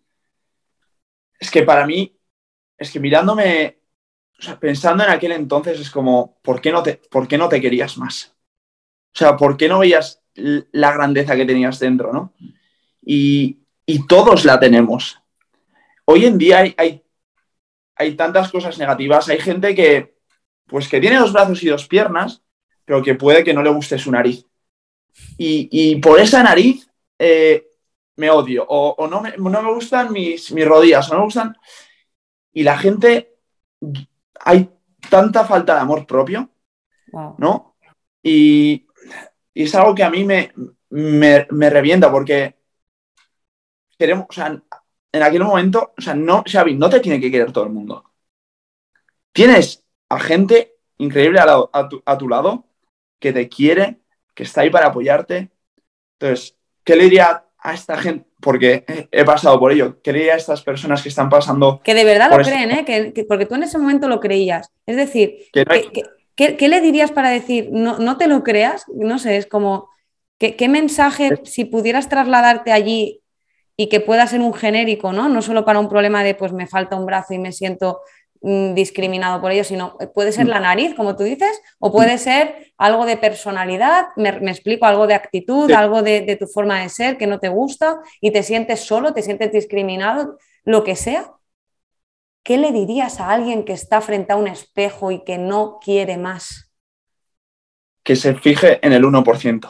S3: es que para mí, es que mirándome, o sea, pensando en aquel entonces, es como, ¿por qué no te, por qué no te querías más? O sea, ¿por qué no veías la grandeza que tenías dentro, ¿no? Y, y todos la tenemos. Hoy en día hay, hay, hay tantas cosas negativas. Hay gente que, pues, que tiene dos brazos y dos piernas, pero que puede que no le guste su nariz. Y, y por esa nariz eh, me odio. O, o no, me, no me gustan mis, mis rodillas, o no me gustan... Y la gente... Hay tanta falta de amor propio,
S2: Wow.
S3: ¿no? Y, y es algo que a mí me, me, me revienta porque queremos, o sea, en aquel momento, o sea, no, Xavi, no te tiene que querer todo el mundo. Tienes a gente increíble a, la, a, tu, a tu lado que te quiere, que está ahí para apoyarte. Entonces, ¿qué le diría a esta gente? Porque he pasado por ello. ¿Qué le diría a estas personas que están pasando?
S2: Que de verdad lo
S3: este...
S2: creen, ¿eh? Que, que, porque tú en ese momento lo creías. Es decir,
S3: que no hay...
S2: que, que, ¿qué, ¿qué le dirías para decir, no, no te lo creas? No sé, es como, ¿qué, qué mensaje, si pudieras trasladarte allí y que pueda ser un genérico, ¿no? No solo para un problema de, pues me falta un brazo y me siento mmm, discriminado por ello, sino puede ser la nariz, como tú dices, o puede ser algo de personalidad, me, me explico, algo de actitud, sí. algo de, de tu forma de ser que no te gusta y te sientes solo, te sientes discriminado, lo que sea. ¿Qué le dirías a alguien que está frente a un espejo y que no quiere más?
S3: Que se fije en el uno por ciento.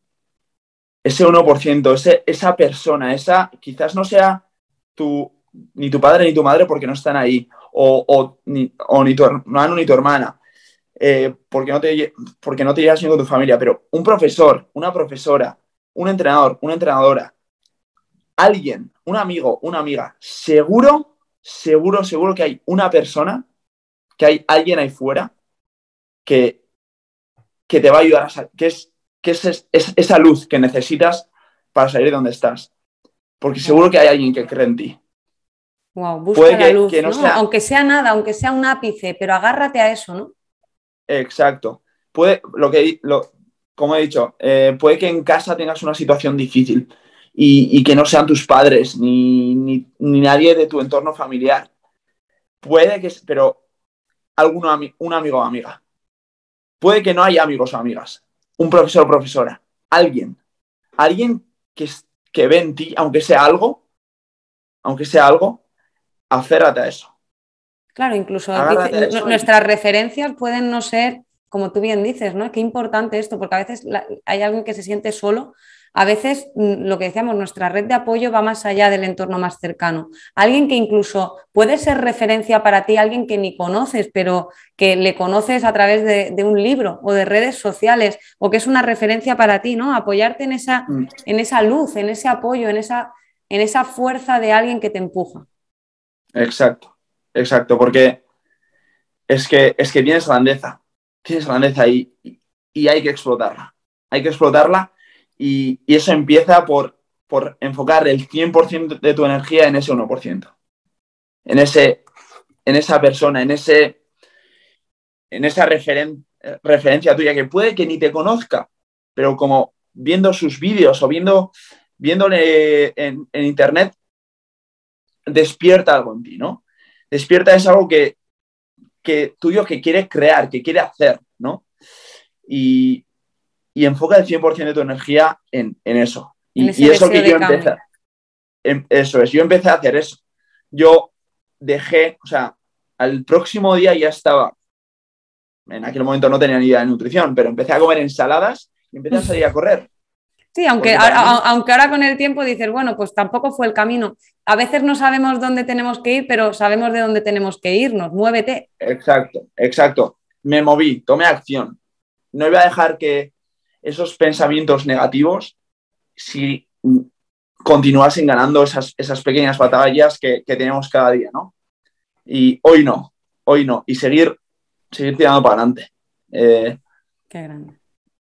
S3: Ese uno por ciento, ese, esa persona, esa quizás no sea tu, ni tu padre ni tu madre porque no están ahí, o, o, ni, o ni tu hermano ni tu hermana, eh, porque, no te, porque no te llevas bien con tu familia, pero un profesor, una profesora, un entrenador, una entrenadora, alguien, un amigo, una amiga, seguro, seguro, seguro que hay una persona, que hay alguien ahí fuera que, que te va a ayudar a salir, que es que es, es esa luz que necesitas para salir de donde estás. Porque seguro que hay alguien que cree en ti.
S2: Wow, busca
S3: puede
S2: la
S3: que,
S2: luz,
S3: que no
S2: ¿no?
S3: sea...
S2: Aunque sea nada, aunque sea un ápice, pero agárrate a eso, ¿no?
S3: Exacto. Puede, lo que, lo, como he dicho, eh, puede que en casa tengas una situación difícil y, y que no sean tus padres ni, ni, ni nadie de tu entorno familiar. Puede que, pero alguno, un amigo o amiga. Puede que no haya amigos o amigas. Un profesor o profesora. Alguien. Alguien que, que ve en ti, aunque sea algo, aunque sea algo, aférrate a eso.
S2: Claro, incluso dice,
S3: eso
S2: nuestras y... referencias pueden no ser, como tú bien dices, ¿no? Qué importante esto, porque a veces la, hay alguien que se siente solo. A veces, lo que decíamos, nuestra red de apoyo va más allá del entorno más cercano. Alguien que incluso puede ser referencia para ti, alguien que ni conoces, pero que le conoces a través de, de un libro o de redes sociales, o que es una referencia para ti, ¿no? Apoyarte en esa, mm. en esa luz, en ese apoyo, en esa, en esa fuerza de alguien que te empuja.
S3: Exacto, exacto, porque es que, es que tienes grandeza, tienes grandeza y, y hay que explotarla. Hay que explotarla. Y, y eso empieza por, por enfocar el cien por ciento de tu energía en ese uno por ciento. En, ese, en esa persona, en, ese, en esa referen, referencia tuya que puede que ni te conozca, pero como viendo sus vídeos o viendo, viéndole en, en internet, despierta algo en ti, ¿no? Despierta es algo que, que tuyo que quiere crear, que quiere hacer, ¿no? Y... y enfoca el cien por ciento de tu energía en, en eso. Y,
S2: en
S3: y eso que yo empecé, en, eso es, yo empecé a hacer eso. Yo dejé, o sea, al próximo día ya estaba, en aquel momento no tenía ni idea de nutrición, pero empecé a comer ensaladas y empecé a salir a correr.
S2: Sí, aunque ahora, mí... aunque ahora con el tiempo dices, bueno, pues tampoco fue el camino. A veces no sabemos dónde tenemos que ir, pero sabemos de dónde tenemos que irnos. Muévete.
S3: Exacto, exacto. Me moví, tomé acción. No iba a dejar que esos pensamientos negativos, si continuasen ganando esas, esas pequeñas batallas que, que tenemos cada día, ¿no? Y hoy no, hoy no. Y seguir, seguir tirando para adelante. Eh...
S2: Qué grande.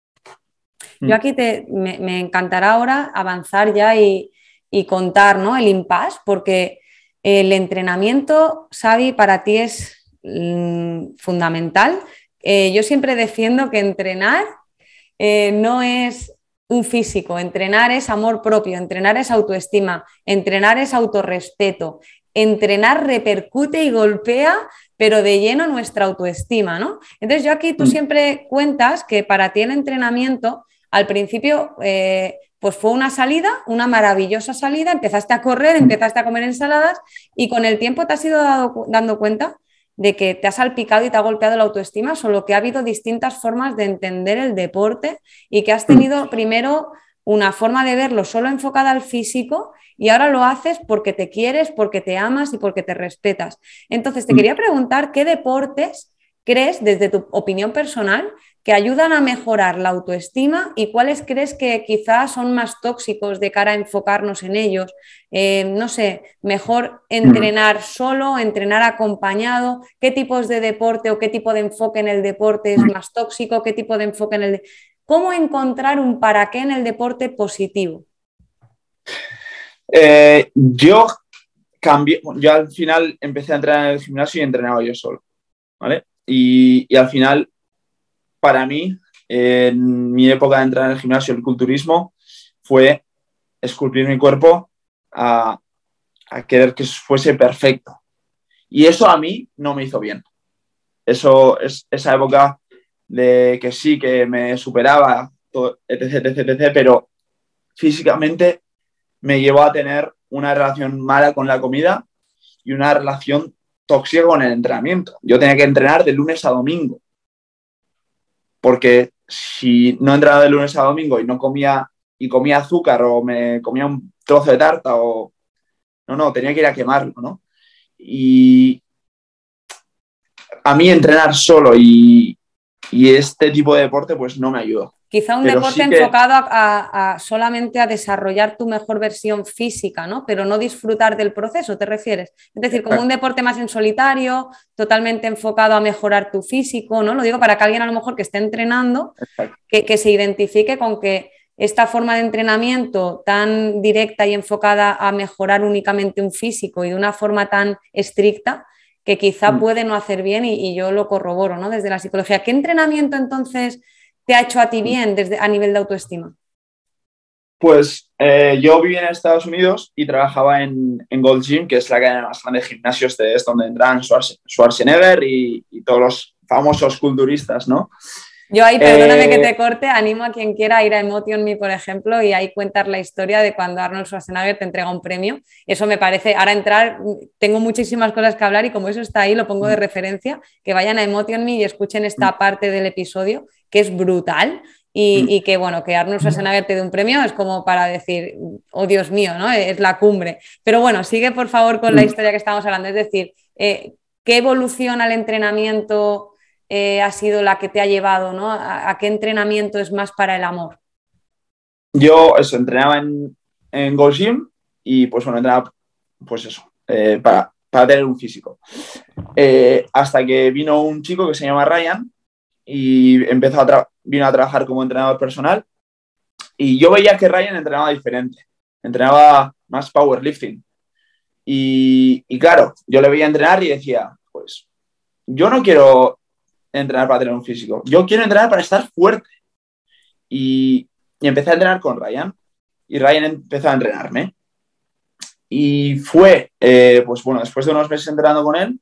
S2: Yo aquí te, me, me encantará ahora avanzar ya y, y contar, ¿no? El impasse, porque el entrenamiento, Xavi, para ti es mmm, fundamental. Eh, yo siempre defiendo que entrenar eh, no es un físico, entrenar es amor propio, entrenar es autoestima, entrenar es autorrespeto, entrenar repercute y golpea, pero de lleno nuestra autoestima, ¿no? Entonces yo aquí tú siempre cuentas que para ti el entrenamiento al principio eh, pues fue una salida, una maravillosa salida, empezaste a correr, empezaste a comer ensaladas y con el tiempo te has ido dado, dando cuenta de que te has salpicado y te ha golpeado la autoestima, solo que ha habido distintas formas de entender el deporte y que has tenido primero una forma de verlo solo enfocada al físico y ahora lo haces porque te quieres, porque te amas y porque te respetas. Entonces, te quería preguntar qué deportes crees, desde tu opinión personal, que ayudan a mejorar la autoestima y cuáles crees que quizás son más tóxicos de cara a enfocarnos en ellos. Eh, no sé, mejor entrenar solo, entrenar acompañado, qué tipos de deporte o qué tipo de enfoque en el deporte es más tóxico, qué tipo de enfoque en el... De... ¿Cómo encontrar un para qué en el deporte positivo?
S3: Eh, yo cambié, yo al final empecé a entrenar en el gimnasio y entrenaba yo solo, ¿vale? Y, y al final, para mí, eh, en mi época de entrenar en el gimnasio, el culturismo, fue esculpir mi cuerpo a, a querer que fuese perfecto. Y eso a mí no me hizo bien. Eso es esa época de que sí, que me superaba, todo, etc, etc, etc, pero físicamente me llevó a tener una relación mala con la comida y una relación tóxica con el entrenamiento. Yo tenía que entrenar de lunes a domingo, porque si no entrenaba de lunes a domingo y no comía y comía azúcar o me comía un trozo de tarta o no, no, tenía que ir a quemarlo, ¿no? Y a mí entrenar solo y, y este tipo de deporte pues no me ayudó.
S2: Quizá un
S3: Pero
S2: deporte
S3: sí que...
S2: enfocado a, a, a solamente a desarrollar tu mejor versión física, ¿no? Pero no disfrutar del proceso, ¿te refieres? Es decir, como un deporte más en solitario, totalmente enfocado a mejorar tu físico, ¿no? Lo digo para que alguien a lo mejor que esté entrenando, que, que se identifique con que esta forma de entrenamiento tan directa y enfocada a mejorar únicamente un físico y de una forma tan estricta, que quizá mm. puede no hacer bien y, y yo lo corroboro, ¿no? Desde la psicología. ¿Qué entrenamiento entonces te ha hecho a ti bien desde, a nivel de autoestima?
S3: Pues eh, yo viví en Estados Unidos y trabajaba en, en Gold Gym, que es la cadena más grande de gimnasios de esto, donde entran Schwarzenegger y, y todos los famosos culturistas, ¿no?
S2: Yo ahí, perdóname eh... que te corte, animo a quien quiera ir a Emotion Me, por ejemplo, y ahí cuentar la historia de cuando Arnold Schwarzenegger te entrega un premio. Eso me parece, ahora entrar, tengo muchísimas cosas que hablar y como eso está ahí, lo pongo de referencia, que vayan a Emotion Me y escuchen esta parte del episodio, que es brutal. Y, y que, bueno, que Arnold Schwarzenegger te dé un premio es como para decir, oh Dios mío, ¿no? Es la cumbre. Pero bueno, sigue por favor con la historia que estábamos hablando. Es decir, eh, ¿qué evolución al entrenamiento eh, ha sido la que te ha llevado, ¿no? ¿A, a qué entrenamiento es más para el amor?
S3: Yo eso, entrenaba en, en Gold Gym y pues bueno, entrenaba pues eso, eh, para, para tener un físico. Eh, hasta que vino un chico que se llama Ryan y empezó a tra- vino a trabajar como entrenador personal y yo veía que Ryan entrenaba diferente, entrenaba más powerlifting y, y claro, yo le veía entrenar y decía, pues yo no quiero entrenar para tener un físico, yo quiero entrenar para estar fuerte y, y empecé a entrenar con Ryan y Ryan empezó a entrenarme y fue, eh, pues bueno, después de unos meses entrenando con él,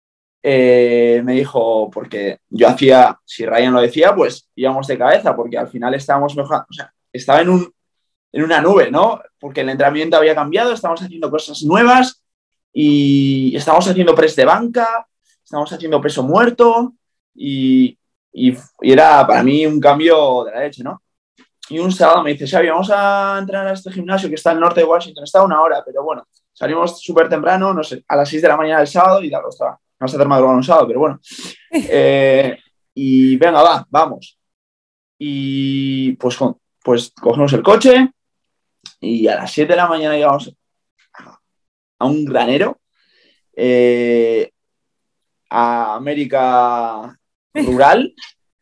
S3: Eh, me dijo, porque yo hacía, si Ryan lo decía, pues íbamos de cabeza, porque al final estábamos mejor, o sea, estaba en, un, en una nube, ¿no? Porque el entrenamiento había cambiado, estábamos haciendo cosas nuevas y estábamos haciendo press de banca, estábamos haciendo peso muerto y, y, y era para mí un cambio de la leche, ¿no? Y un sábado me dice, Xavi, vamos a entrenar a este gimnasio que está al norte de Washington, está a una hora, pero bueno, salimos súper temprano, no sé, a las seis de la mañana del sábado y claro, estaba. Vamos a hacer madrugada un sábado, pero bueno. Eh, y venga, va, vamos. Y pues, pues cogemos el coche y a las siete de la mañana llegamos a un granero, eh, a América rural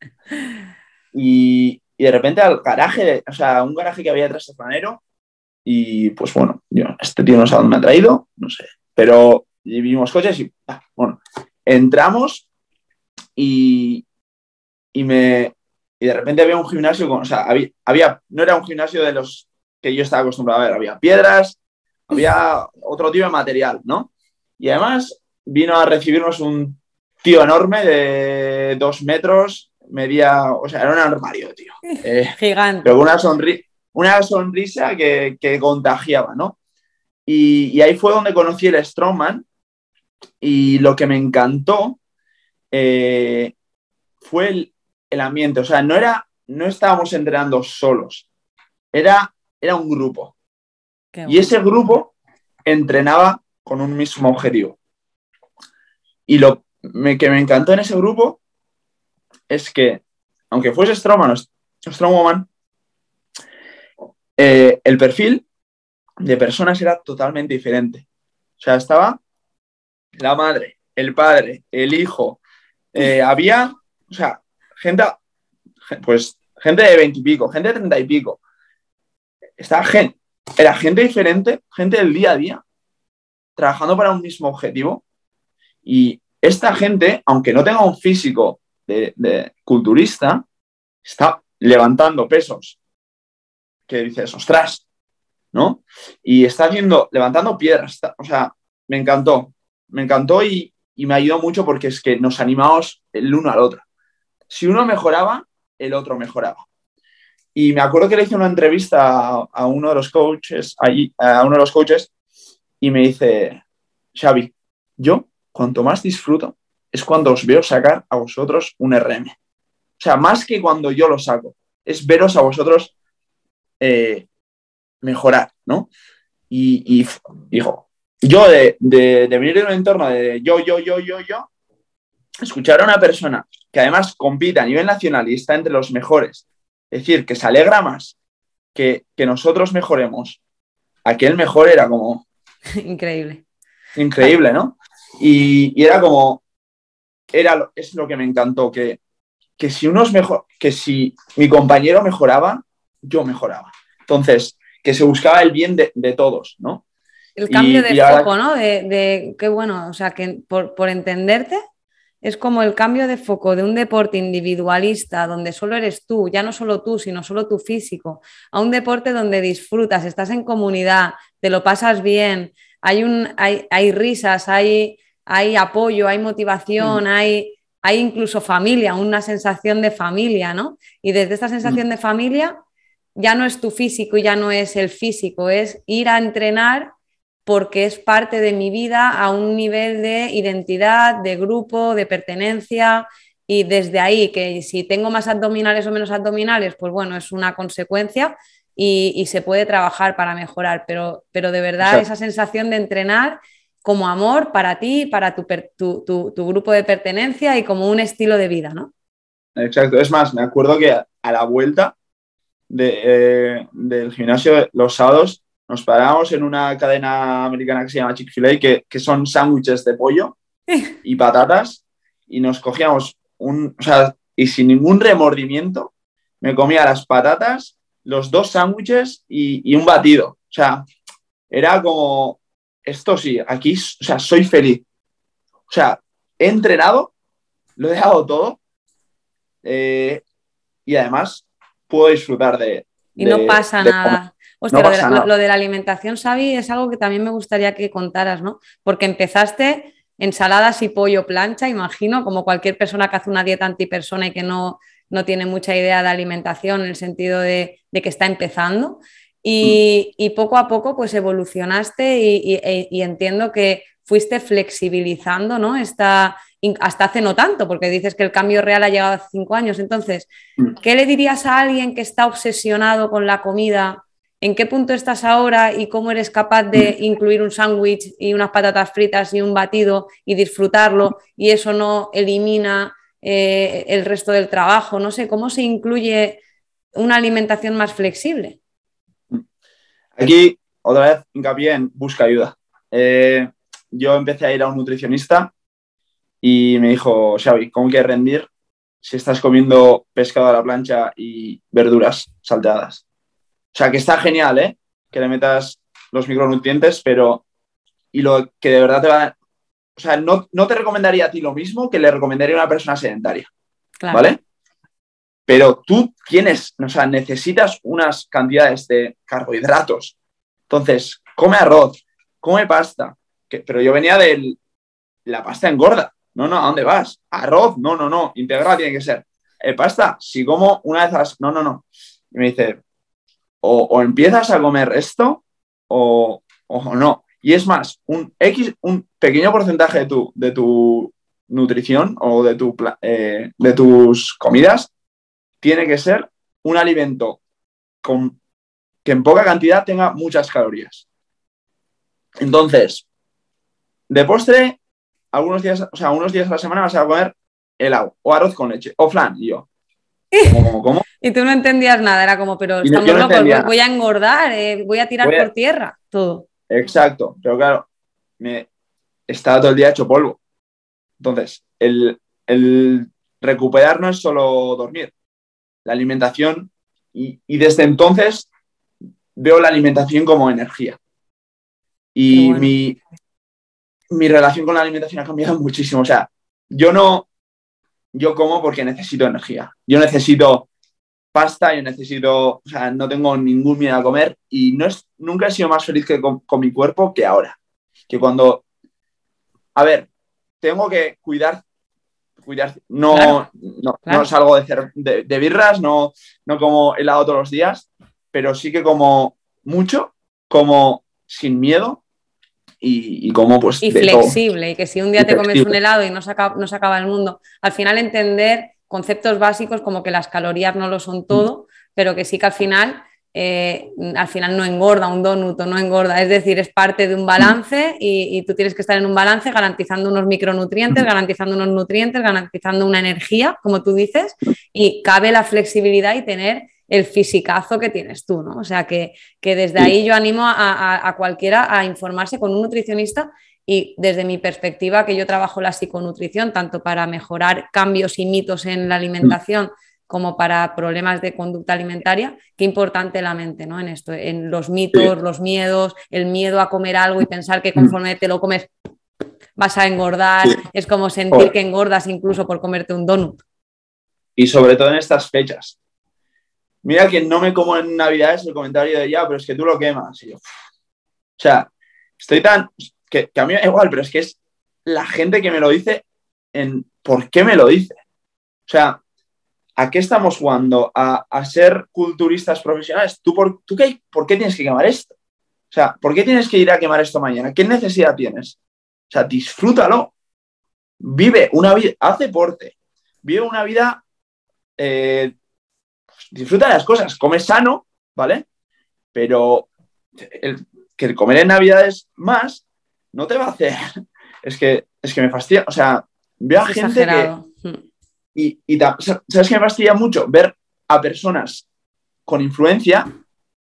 S3: y, y de repente al garaje, de, o sea, un garaje que había detrás del granero y pues bueno, yo, este tío no sé a dónde me ha traído, no sé, pero... Y vimos coches y, ah, bueno, entramos y, y, me, y de repente había un gimnasio, con, o sea, había, había, no era un gimnasio de los que yo estaba acostumbrado a ver, había piedras, había otro tipo de material, ¿no? Y además vino a recibirnos un tío enorme de dos metros, medía, o sea, era un armario, tío. Eh,
S2: Gigante.
S3: Pero con una sonrisa, una sonrisa que, que contagiaba, ¿no? Y, y ahí fue donde conocí el Strongman y lo que me encantó eh, fue el, el ambiente. O sea, no, era, no estábamos entrenando solos, era, era un grupo. Qué bueno. Y ese grupo entrenaba con un mismo objetivo. Y lo me, que me encantó en ese grupo es que, aunque fuese Strongman o Strongwoman, eh, el perfil de personas era totalmente diferente. O sea, estaba la madre, el padre, el hijo, eh, había, o sea, gente, pues, gente de veintipico, gente de treinta y pico. Estaba gente, era gente diferente, gente del día a día, trabajando para un mismo objetivo. Y esta gente, aunque no tenga un físico de, de culturista, está levantando pesos. Que dices, ostras, ¿no? Y está haciendo, levantando piedras. Está, o sea, me encantó. Me encantó y, y me ayudó mucho porque es que nos animamos el uno al otro. Si uno mejoraba, el otro mejoraba. Y me acuerdo que le hice una entrevista a, a uno de los coaches, allí, a uno de los coaches, y me dice, Xavi, yo cuanto más disfruto es cuando os veo sacar a vosotros un R M. O sea, más que cuando yo lo saco, es veros a vosotros eh, mejorar, ¿no? Y, y dijo, yo de, de, de venir de un entorno de yo, yo, yo, yo, yo, escuchar a una persona que además compite a nivel nacional y está entre los mejores, es decir, que se alegra más que, que nosotros mejoremos, aquel mejor era como...
S2: Increíble.
S3: Increíble, ¿no? Y, y era como, era lo, es lo que me encantó, que, que si uno es mejor, que si mi compañero mejoraba, yo mejoraba. Entonces, que se buscaba el bien de, de todos, ¿no?
S2: El cambio y, de y foco, ahora... ¿no? De, de qué bueno, o sea, que por, por entenderte, es como el cambio de foco de un deporte individualista donde solo eres tú, ya no solo tú, sino solo tu físico, a un deporte donde disfrutas, estás en comunidad, te lo pasas bien, hay, un, hay, hay risas, hay, hay apoyo, hay motivación, mm. hay, hay incluso familia, una sensación de familia, ¿no? Y desde esta sensación mm. de familia ya no es tu físico y ya no es el físico, es ir a entrenar porque es parte de mi vida a un nivel de identidad, de grupo, de pertenencia, y desde ahí que si tengo más abdominales o menos abdominales, pues bueno, es una consecuencia y, y se puede trabajar para mejorar, pero, pero de verdad, o sea, esa sensación de entrenar como amor para ti, para tu, tu, tu, tu grupo de pertenencia y como un estilo de vida, ¿no?
S3: Exacto, es más, me acuerdo que a la vuelta de, eh, del gimnasio los sábados nos parábamos en una cadena americana que se llama Chick-fil-A, que, que son sándwiches de pollo y patatas, y nos cogíamos un, o sea, y sin ningún remordimiento, me comía las patatas, los dos sándwiches y, y un batido. O sea, era como, esto sí, aquí, o sea, soy feliz. O sea, he entrenado, lo he dejado todo, eh, y además puedo disfrutar de...
S2: Y no de, pasa de nada. Comer. Hostia, no lo, de la, lo, lo de la alimentación, Xavi, es algo que también me gustaría que contaras, ¿no? Porque empezaste ensaladas y pollo plancha, imagino, como cualquier persona que hace una dieta antipersona y que no, no tiene mucha idea de alimentación en el sentido de, de que está empezando. Y, mm. y poco a poco pues evolucionaste y, y, y entiendo que fuiste flexibilizando, ¿no? Esta, hasta hace no tanto, porque dices que el cambio real ha llegado hace cinco años. Entonces, ¿qué le dirías a alguien que está obsesionado con la comida? ¿En qué punto estás ahora y cómo eres capaz de incluir un sándwich y unas patatas fritas y un batido y disfrutarlo y eso no elimina eh, el resto del trabajo? No sé, ¿cómo se incluye una alimentación más flexible?
S3: Aquí, otra vez, hincapié en busca ayuda. Eh, yo empecé a ir a un nutricionista y me dijo, Xavi, ¿cómo quieres rendir si estás comiendo pescado a la plancha y verduras salteadas? O sea, que está genial, ¿eh? Que le metas los micronutrientes, pero... Y lo que de verdad te va a... O sea, no, no te recomendaría a ti lo mismo que le recomendaría a una persona sedentaria, claro. ¿Vale? Pero tú tienes, o sea, necesitas unas cantidades de carbohidratos. Entonces, come arroz, come pasta. Que, pero yo venía de la pasta engorda. No, no, ¿a dónde vas? Arroz, no, no, no. Integral tiene que ser. Eh, pasta, si como una vez a las... No, no, no. Y me dice... o, o empiezas a comer esto o, o no. Y es más, un, X, un pequeño porcentaje de tu, de tu nutrición o de, tu, eh, de tus comidas tiene que ser un alimento con, que en poca cantidad tenga muchas calorías. Entonces, de postre, algunos días, o sea, unos días a la semana vas a comer helado o arroz con leche o flan. Y yo, ¿cómo, cómo, cómo?
S2: Y tú no entendías nada, era como, pero
S3: Y no-
S2: estamos
S3: yo no
S2: locos,
S3: entendía.
S2: voy, voy a engordar, eh, voy a tirar
S3: Voy a-
S2: por tierra, todo.
S3: Exacto, pero claro, me estaba todo el día hecho polvo. Entonces, el, el recuperar no es solo dormir, la alimentación, y, y desde entonces veo la alimentación como energía.
S2: Qué
S3: Y
S2: bueno.
S3: mi, mi relación con la alimentación ha cambiado muchísimo. O sea, yo no, yo como porque necesito energía. Yo necesito pasta, yo necesito, o sea, no tengo ningún miedo a comer y no es, nunca he sido más feliz que con, con mi cuerpo que ahora. Que cuando, a ver, tengo que cuidar, cuidar, no,
S2: Claro,
S3: no,
S2: claro.
S3: no salgo de, cer- de, de birras, no, no como helado todos los días, pero sí que como mucho, como sin miedo y, y como pues
S2: Y
S3: de todo.
S2: flexible, y que si un día
S3: Y
S2: te comes un
S3: flexible.
S2: helado y no se acaba, no se acaba el mundo, al final entender conceptos básicos como que las calorías no lo son todo, pero que sí que al final, eh, al final no engorda un donut o no engorda, es decir, es parte de un balance y, y tú tienes que estar en un balance garantizando unos micronutrientes, garantizando unos nutrientes, garantizando una energía, como tú dices, y cabe la flexibilidad y tener el fisicazo que tienes tú, ¿no? O sea que, que desde ahí yo animo a, a, a cualquiera a informarse con un nutricionista. Y desde mi perspectiva, que yo trabajo la psiconutrición, tanto para mejorar cambios y mitos en la alimentación como para problemas de conducta alimentaria, qué importante la mente, ¿no? En esto, en los mitos,
S3: Sí.
S2: los miedos, el miedo a comer algo y pensar que conforme te lo comes vas a engordar,
S3: Sí.
S2: es como sentir
S3: Joder.
S2: que engordas incluso por comerte un donut.
S3: Y sobre todo en estas fechas. Mira que no me como en Navidades el comentario de ya, pero es que tú lo quemas. Y yo, uff. O sea, estoy tan... Que, que a mí me da igual, pero es que es la gente que me lo dice en por qué me lo dice. O sea, ¿a qué estamos jugando? ¿A, a ser culturistas profesionales? ¿Tú, por, ¿Tú qué, por qué tienes que quemar esto? O sea, ¿por qué tienes que ir a quemar esto mañana? ¿Qué necesidad tienes? O sea, disfrútalo. Vive una vida, haz deporte. Vive una vida... Eh, disfruta de las cosas, come sano, ¿vale? Pero el, que el comer en Navidades más no te va a hacer. Es que, es que me fastidia. O sea, veo a
S2: Es
S3: gente
S2: exagerado.
S3: que. Y, y ¿sabes qué me fastidia mucho? Ver a personas con influencia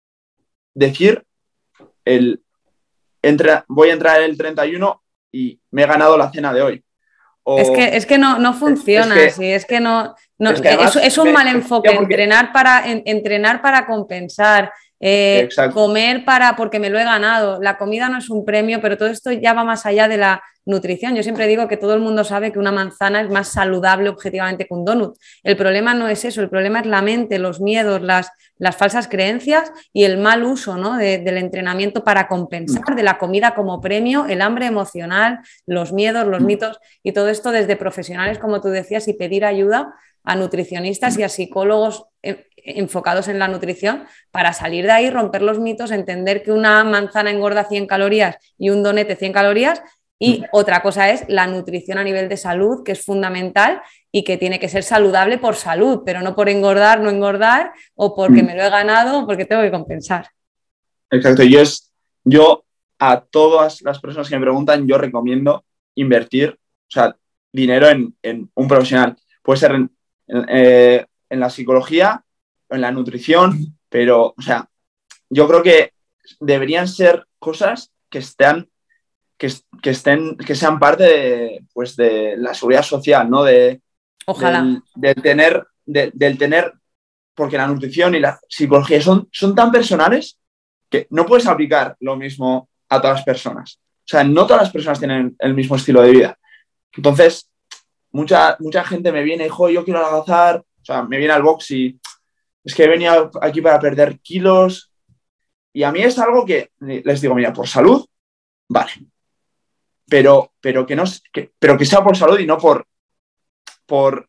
S3: decir el. Entra, voy a entrar el treinta y uno y me he ganado la cena de hoy. O,
S2: es que, es que no, no funciona
S3: es
S2: así, es que no, no
S3: es, que además
S2: es, es, un
S3: me,
S2: mal
S3: me
S2: enfoque,
S3: porque...
S2: entrenar para, en, entrenar para compensar, eh, comer para porque me lo he ganado, la comida no es un premio, pero todo esto ya va más allá de la nutrición. Yo siempre digo que todo el mundo sabe que una manzana es más saludable objetivamente que un donut. El problema no es eso, el problema es la mente, los miedos, las, las falsas creencias y el mal uso, ¿no? de, del entrenamiento para compensar, de la comida como premio, el hambre emocional, los miedos, los mitos y todo esto desde profesionales, como tú decías, y pedir ayuda a nutricionistas y a psicólogos enfocados en la nutrición para salir de ahí, romper los mitos, entender que una manzana engorda cien calorías y un donete cien calorías. Y otra cosa es la nutrición a nivel de salud, que es fundamental y que tiene que ser saludable por salud, pero no por engordar, no engordar, o porque me lo he ganado o porque tengo que compensar.
S3: Exacto. Yo, es, yo a todas las personas que me preguntan, yo recomiendo invertir, o sea, dinero en, en un profesional. Puede ser en, en, eh, en la psicología o en la nutrición, pero, o sea, yo creo que deberían ser cosas que estén Que, que, estén, que sean parte de, pues de la seguridad social, ¿no? De,
S2: Ojalá.
S3: Del, del, tener, de, del tener, porque la nutrición y la psicología son, son tan personales que no puedes aplicar lo mismo a todas las personas. O sea, no todas las personas tienen el mismo estilo de vida. Entonces, mucha, mucha gente me viene y, jo, yo quiero adelgazar, o sea, me viene al box y es que he venido aquí para perder kilos. Y a mí es algo que les digo, mira, por salud, vale. Pero, pero, que, no, que, pero que sea por salud y no por, por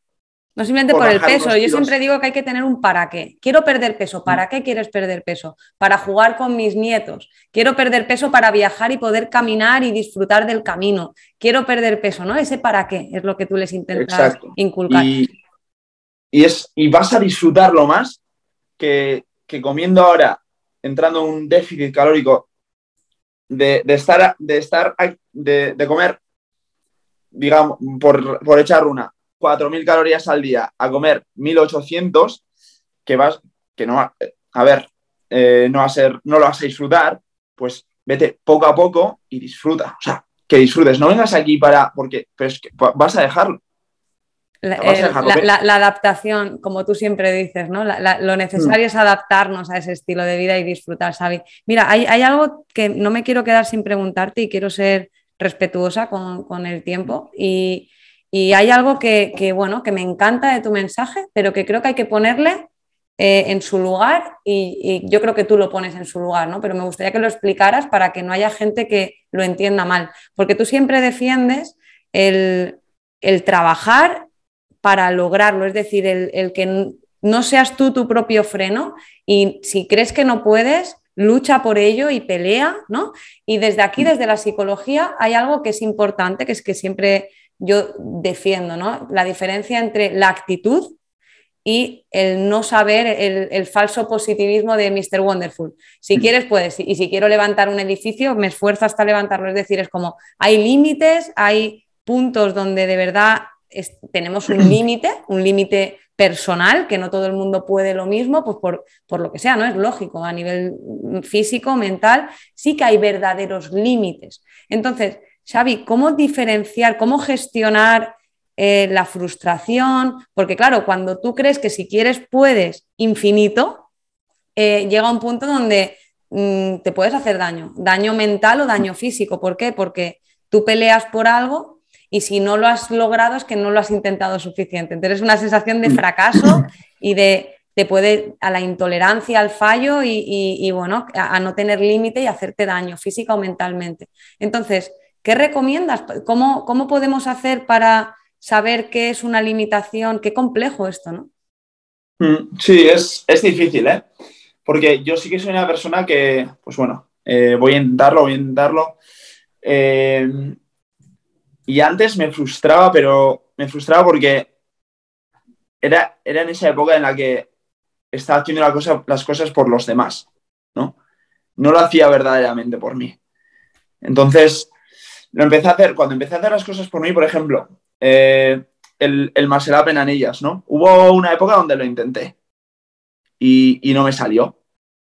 S2: No simplemente
S3: por
S2: por el
S3: bajar
S2: peso,
S3: unos
S2: yo
S3: kilos.
S2: siempre digo que hay que tener un para qué. Quiero perder peso, ¿para qué quieres perder peso? Para jugar con mis nietos. Quiero perder peso para viajar y poder caminar y disfrutar del camino. Quiero perder peso, ¿no? Ese para qué es lo que tú les intentas
S3: Exacto.
S2: inculcar.
S3: Y, y, es, y vas a disfrutarlo más que, que comiendo ahora, entrando en un déficit calórico de, de estar, de, estar de, de comer, digamos, por, por echar una, cuatro mil calorías al día a comer mil ochocientos, que vas, que no va, a ver, eh, no va a ser, no lo vas a disfrutar, pues vete poco a poco y disfruta. O sea, que disfrutes. No vengas aquí para, porque, pero es que vas a dejarlo.
S2: La,
S3: Vas a
S2: el,
S3: dejarlo.
S2: la, la, la adaptación, como tú siempre dices, ¿no? La, la, lo necesario mm. es adaptarnos a ese estilo de vida y disfrutar, Xavi. Mira, hay, hay algo que no me quiero quedar sin preguntarte y quiero ser respetuosa con, con el tiempo y, y hay algo que, que, bueno, que me encanta de tu mensaje, pero que creo que hay que ponerle eh, en su lugar y, y yo creo que tú lo pones en su lugar, ¿no? Pero me gustaría que lo explicaras para que no haya gente que lo entienda mal, porque tú siempre defiendes el, el trabajar para lograrlo, es decir, el, el que no seas tú tu propio freno y si crees que no puedes, lucha por ello y pelea, ¿no? Y desde aquí, desde la psicología, hay algo que es importante, que es que siempre yo defiendo, ¿no? La diferencia entre la actitud y el no saber, el, el falso positivismo de míster Wonderful. Si quieres, puedes. Y si quiero levantar un edificio, me esfuerzo hasta levantarlo. Es decir, es como, hay límites, hay puntos donde de verdad es, tenemos un límite, un límite personal, que no todo el mundo puede lo mismo, pues por, por lo que sea, ¿no? Es lógico, a nivel físico, mental, sí que hay verdaderos límites. Entonces, Xavi, ¿cómo diferenciar, cómo gestionar eh, la frustración? Porque claro, cuando tú crees que si quieres puedes infinito, eh, llega un punto donde mmm, te puedes hacer daño, daño mental o daño físico. ¿Por qué? Porque tú peleas por algo y si no lo has logrado es que no lo has intentado suficiente. Entonces es una sensación de fracaso y de te puede a la intolerancia, al fallo y, y, y bueno, a, a no tener límite y hacerte daño física o mentalmente. Entonces, ¿qué recomiendas? ¿Cómo, cómo podemos hacer para saber qué es una limitación? Qué complejo esto, ¿no?
S3: Sí, es, es difícil, ¿eh? Porque yo sí que soy una persona que, pues bueno, eh, voy a intentarlo, voy a intentarlo. Eh, y antes me frustraba, pero me frustraba porque era, era en esa época en la que estaba haciendo la cosa, las cosas por los demás, ¿no? No lo hacía verdaderamente por mí. Entonces, lo empecé a hacer, cuando empecé a hacer las cosas por mí, por ejemplo, eh, el, el muscle up en anillas, ¿no? Hubo una época donde lo intenté y, y no me salió.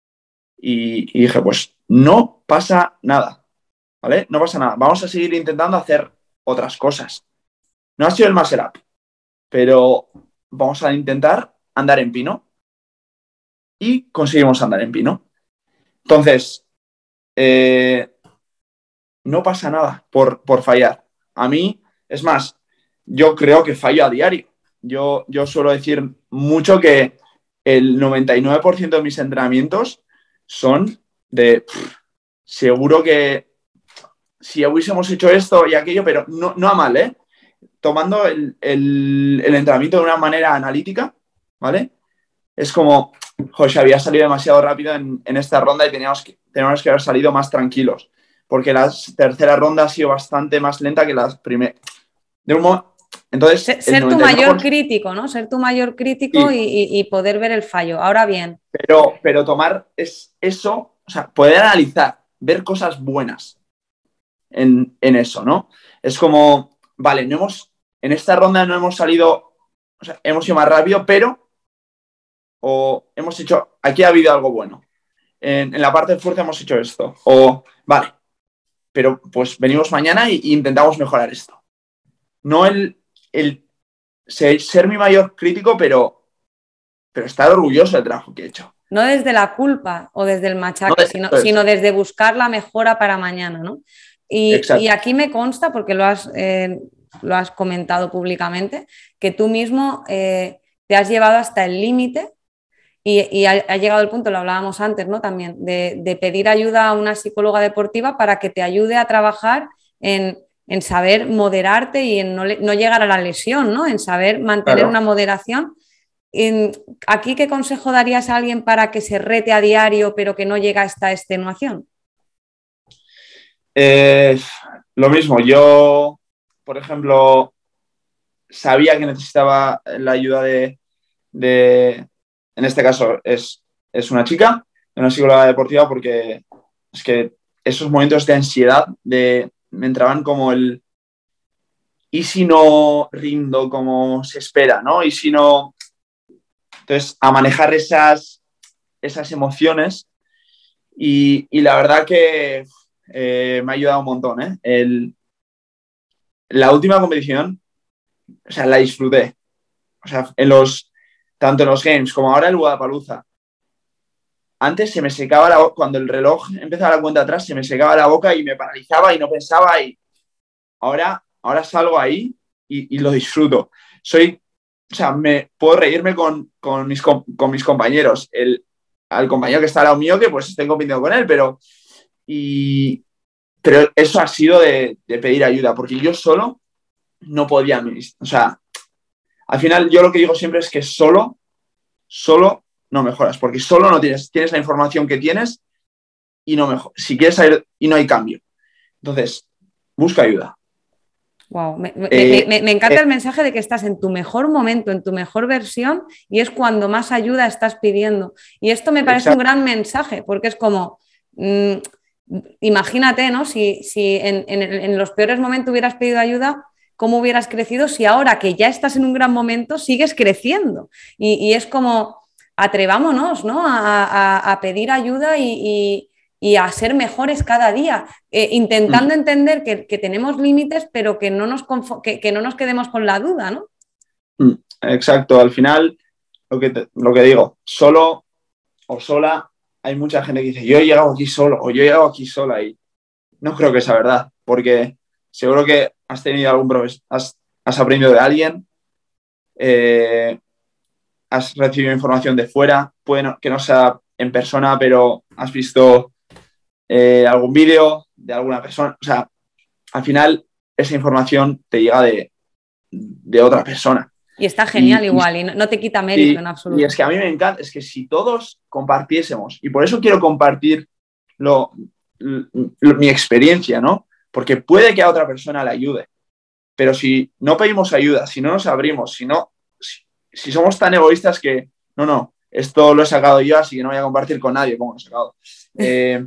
S3: Y, y dije, pues no pasa nada, ¿vale? No pasa nada. Vamos a seguir intentando hacer otras cosas. No ha sido el muscle up, pero vamos a intentar andar en pino y conseguimos andar en pino. Entonces, eh, no pasa nada por, por fallar. A mí, es más, yo creo que fallo a diario. Yo, yo suelo decir mucho que el noventa y nueve por ciento de mis entrenamientos son de, pff, seguro que si hubiésemos hecho esto y aquello, pero no, no a mal, ¿eh? Tomando el, el, el entrenamiento de una manera analítica, ¿vale? Es como, José, había salido demasiado rápido en, en esta ronda y teníamos que, teníamos que haber salido más tranquilos, porque la tercera ronda ha sido bastante más lenta que las primeras. De un modo, entonces,
S2: ser, ser tu mayor crítico, ¿no? Ser tu mayor crítico sí. y, y, y poder ver el fallo. Ahora bien.
S3: Pero, pero tomar es eso, o sea, poder analizar, ver cosas buenas en, en eso, ¿no? Es como, vale, no hemos, en esta ronda no hemos salido, o sea, hemos ido más rápido, pero o hemos hecho, aquí ha habido algo bueno. En, en la parte de fuerza hemos hecho esto. O, vale, pero pues venimos mañana e, e intentamos mejorar esto. No el, el ser, ser mi mayor crítico, pero, pero estar orgulloso del trabajo que he hecho.
S2: No desde la culpa o desde el machaque, no, sino, sino desde buscar la mejora para mañana, ¿no? Y, y aquí me consta, porque lo has, eh, lo has comentado públicamente, que tú mismo eh, te has llevado hasta el límite y, y ha, ha llegado el punto, lo hablábamos antes, ¿no? También, de, de pedir ayuda a una psicóloga deportiva para que te ayude a trabajar en en saber moderarte y en no, no llegar a la lesión, ¿no? En saber mantener claro. una moderación. En, ¿aquí qué consejo darías a alguien para que se rete a diario pero que no llegue a esta extenuación?
S3: Eh, lo mismo, yo, por ejemplo, sabía que necesitaba la ayuda de, de en este caso, es, es una chica, una psicóloga deportiva, porque es que esos momentos de ansiedad de, me entraban como el ¿y si no rindo como se espera, ¿no? ¿Y si no...? Entonces, a manejar esas, esas emociones y, y la verdad que eh, me ha ayudado un montón, ¿eh? El, la última competición, o sea, la disfruté. O sea, en los, tanto en los Games como ahora el Wodapalooza. Antes se me secaba la boca, cuando el reloj empezaba la cuenta atrás, se me secaba la boca y me paralizaba y no pensaba y ahora, ahora salgo ahí y, y lo disfruto. Soy, o sea, me puedo reírme con, con, mis, con mis compañeros. El, al compañero que está al lado mío, que pues estoy compitiendo con él, pero, y, pero eso ha sido de, de pedir ayuda, porque yo solo no podía, o sea, al final yo lo que digo siempre es que solo, solo no mejoras, porque solo no tienes, tienes la información que tienes y no mejoras, si quieres salir y no hay cambio. Entonces, busca ayuda.
S2: Wow, me, eh, me, me encanta eh, el mensaje de que estás en tu mejor momento, en tu mejor versión y es cuando más ayuda estás pidiendo. Y esto me parece exacto. un gran mensaje porque es como, mmm, imagínate, ¿no? Si, si en, en, en los peores momentos hubieras pedido ayuda, ¿cómo hubieras crecido si ahora que ya estás en un gran momento sigues creciendo? Y, y es como, atrevámonos, ¿no? A, a, a pedir ayuda y, y y a ser mejores cada día, eh, intentando mm. entender que, que tenemos límites, pero que no, nos que, que no nos quedemos con la duda, ¿no?
S3: Mm. Exacto, al final, lo que, te, lo que digo, solo o sola, hay mucha gente que dice, yo he llegado aquí solo, o yo he llegado aquí sola, y no creo que sea verdad, porque seguro que has tenido algún profesor, has, has aprendido de alguien, eh, has recibido información de fuera, puede no, que no sea en persona, pero has visto Eh, algún vídeo de alguna persona, o sea, al final esa información te llega de, de otra persona.
S2: Y está genial y, igual, y no, no te quita mérito
S3: y,
S2: en absoluto.
S3: Y es que a mí me encanta, es que si todos compartiésemos, y por eso quiero compartir lo, lo, mi experiencia, ¿no? Porque puede que a otra persona le ayude, pero si no pedimos ayuda, si no nos abrimos, si no, si, si somos tan egoístas que, no, no, esto lo he sacado yo, así que no voy a compartir con nadie cómo lo he sacado. Eh,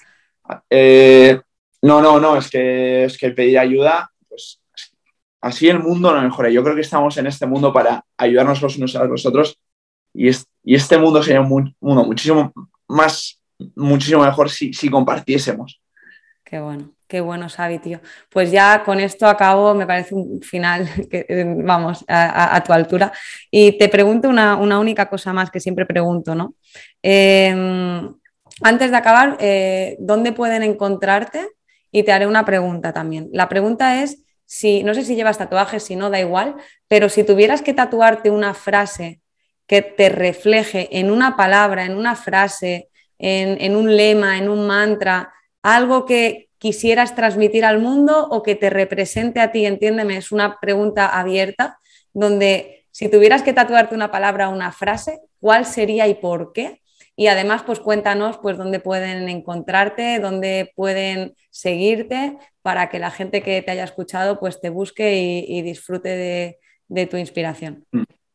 S3: Eh, no, no, no, es que, es que pedir ayuda, pues así el mundo no mejora. Yo creo que estamos en este mundo para ayudarnos los unos a los otros y, es, y este mundo sería un mundo muchísimo más, muchísimo mejor si, si compartiésemos.
S2: Qué bueno, qué bueno, Xavi, tío. Pues ya con esto acabo, me parece un final, que, vamos, a, a, a tu altura. Y te pregunto una, una única cosa más que siempre pregunto, ¿no? Eh, Antes de acabar, eh, ¿dónde pueden encontrarte? Y te haré una pregunta también. La pregunta es, si, no sé si llevas tatuajes, si no, da igual, pero si tuvieras que tatuarte una frase que te refleje en una palabra, en una frase, en, en un lema, en un mantra, algo que quisieras transmitir al mundo o que te represente a ti, entiéndeme, es una pregunta abierta, donde si tuvieras que tatuarte una palabra o una frase, ¿cuál sería y por qué? Y además, pues cuéntanos pues, dónde pueden encontrarte, dónde pueden seguirte, para que la gente que te haya escuchado pues, te busque y, y disfrute de, de tu inspiración.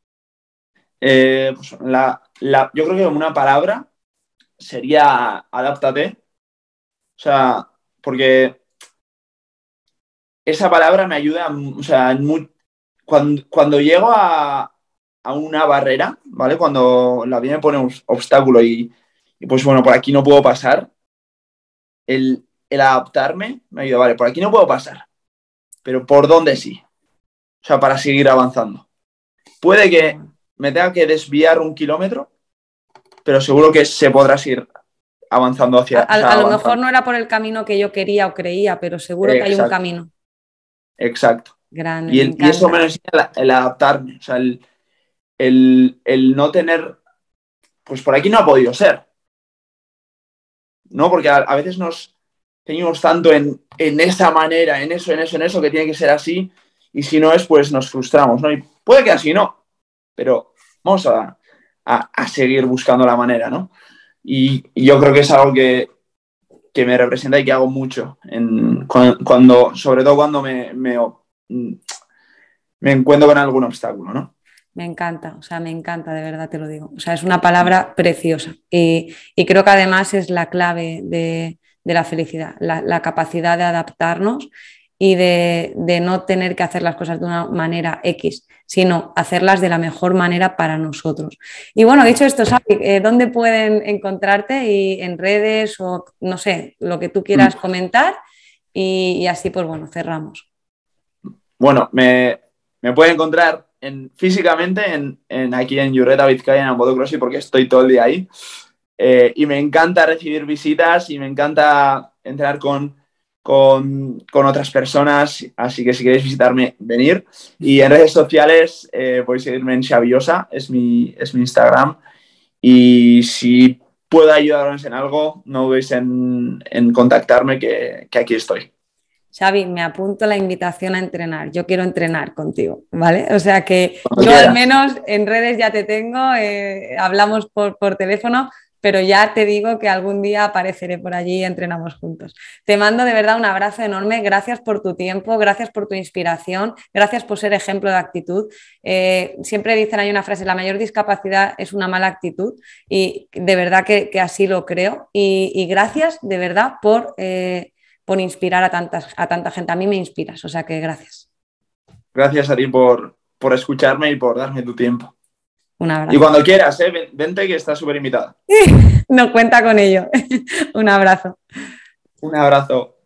S3: Eh, pues la, la, yo creo que una palabra sería adáptate. O sea, porque esa palabra me ayuda, o sea, muy, cuando, cuando llego a, a una barrera, ¿vale? Cuando la vida me pone un obstáculo y, y pues bueno, por aquí no puedo pasar, el, el adaptarme me ayuda, vale, por aquí no puedo pasar, pero ¿por dónde sí? O sea, para seguir avanzando. Puede que me tenga que desviar un kilómetro, pero seguro que se podrá seguir avanzando hacia...
S2: A,
S3: o sea,
S2: a lo
S3: avanzando.
S2: mejor no era por el camino que yo quería o creía, pero seguro
S3: Exacto.
S2: que hay un camino.
S3: Exacto.
S2: Grande,
S3: y, el,
S2: me
S3: y eso me enseña el, el adaptarme, o sea, el, el, el no tener... Pues por aquí no ha podido ser. ¿No? Porque a, a veces nos... ceñimos tanto en, en esa manera, en eso, en eso, en eso, que tiene que ser así, y si no es, pues nos frustramos, ¿no? Y puede que así no, pero vamos a, a, a seguir buscando la manera, ¿no? Y, y yo creo que es algo que, que me representa y que hago mucho, en, cuando, sobre todo cuando me, me, me encuentro con algún obstáculo, ¿no?
S2: Me encanta, o sea, me encanta, de verdad te lo digo. O sea, es una palabra preciosa y, y creo que además es la clave de, de la felicidad, la, la capacidad de adaptarnos y de, de no tener que hacer las cosas de una manera X, sino hacerlas de la mejor manera para nosotros. Y bueno, dicho esto, Xavi, eh, ¿dónde pueden encontrarte? Y en redes o no sé, lo que tú quieras comentar y, y así pues bueno, cerramos.
S3: Bueno, me, me pueden encontrar en, físicamente en, en, aquí en Lloret de Vizcaya, en Ambodocrossi, porque estoy todo el día ahí. Eh, y me encanta recibir visitas y me encanta entrenar con, con, con otras personas. Así que si queréis visitarme, venir. Y en redes sociales eh, podéis seguirme en Xaviosa, es mi, es mi Instagram. Y si puedo ayudaros en algo, no dudéis en, en contactarme, que, que aquí estoy.
S2: Xavi, me apunto la invitación a entrenar. Yo quiero entrenar contigo, ¿vale? O sea que
S3: Cuando
S2: yo
S3: quieras.
S2: al menos en redes ya te tengo, eh, hablamos por, por teléfono, pero ya te digo que algún día apareceré por allí y entrenamos juntos. Te mando de verdad un abrazo enorme. Gracias por tu tiempo, gracias por tu inspiración, gracias por ser ejemplo de actitud. Eh, siempre dicen, hay una frase, la mayor discapacidad es una mala actitud y de verdad que, que así lo creo. Y, y gracias de verdad por... Eh, por inspirar a, tantas, a tanta gente. A mí me inspiras, o sea que gracias.
S3: Gracias a ti por, por escucharme y por darme tu tiempo.
S2: Un abrazo.
S3: Y cuando quieras, ¿eh? Vente, que estás súper invitada.
S2: No cuenta con ello. Un abrazo.
S3: Un abrazo.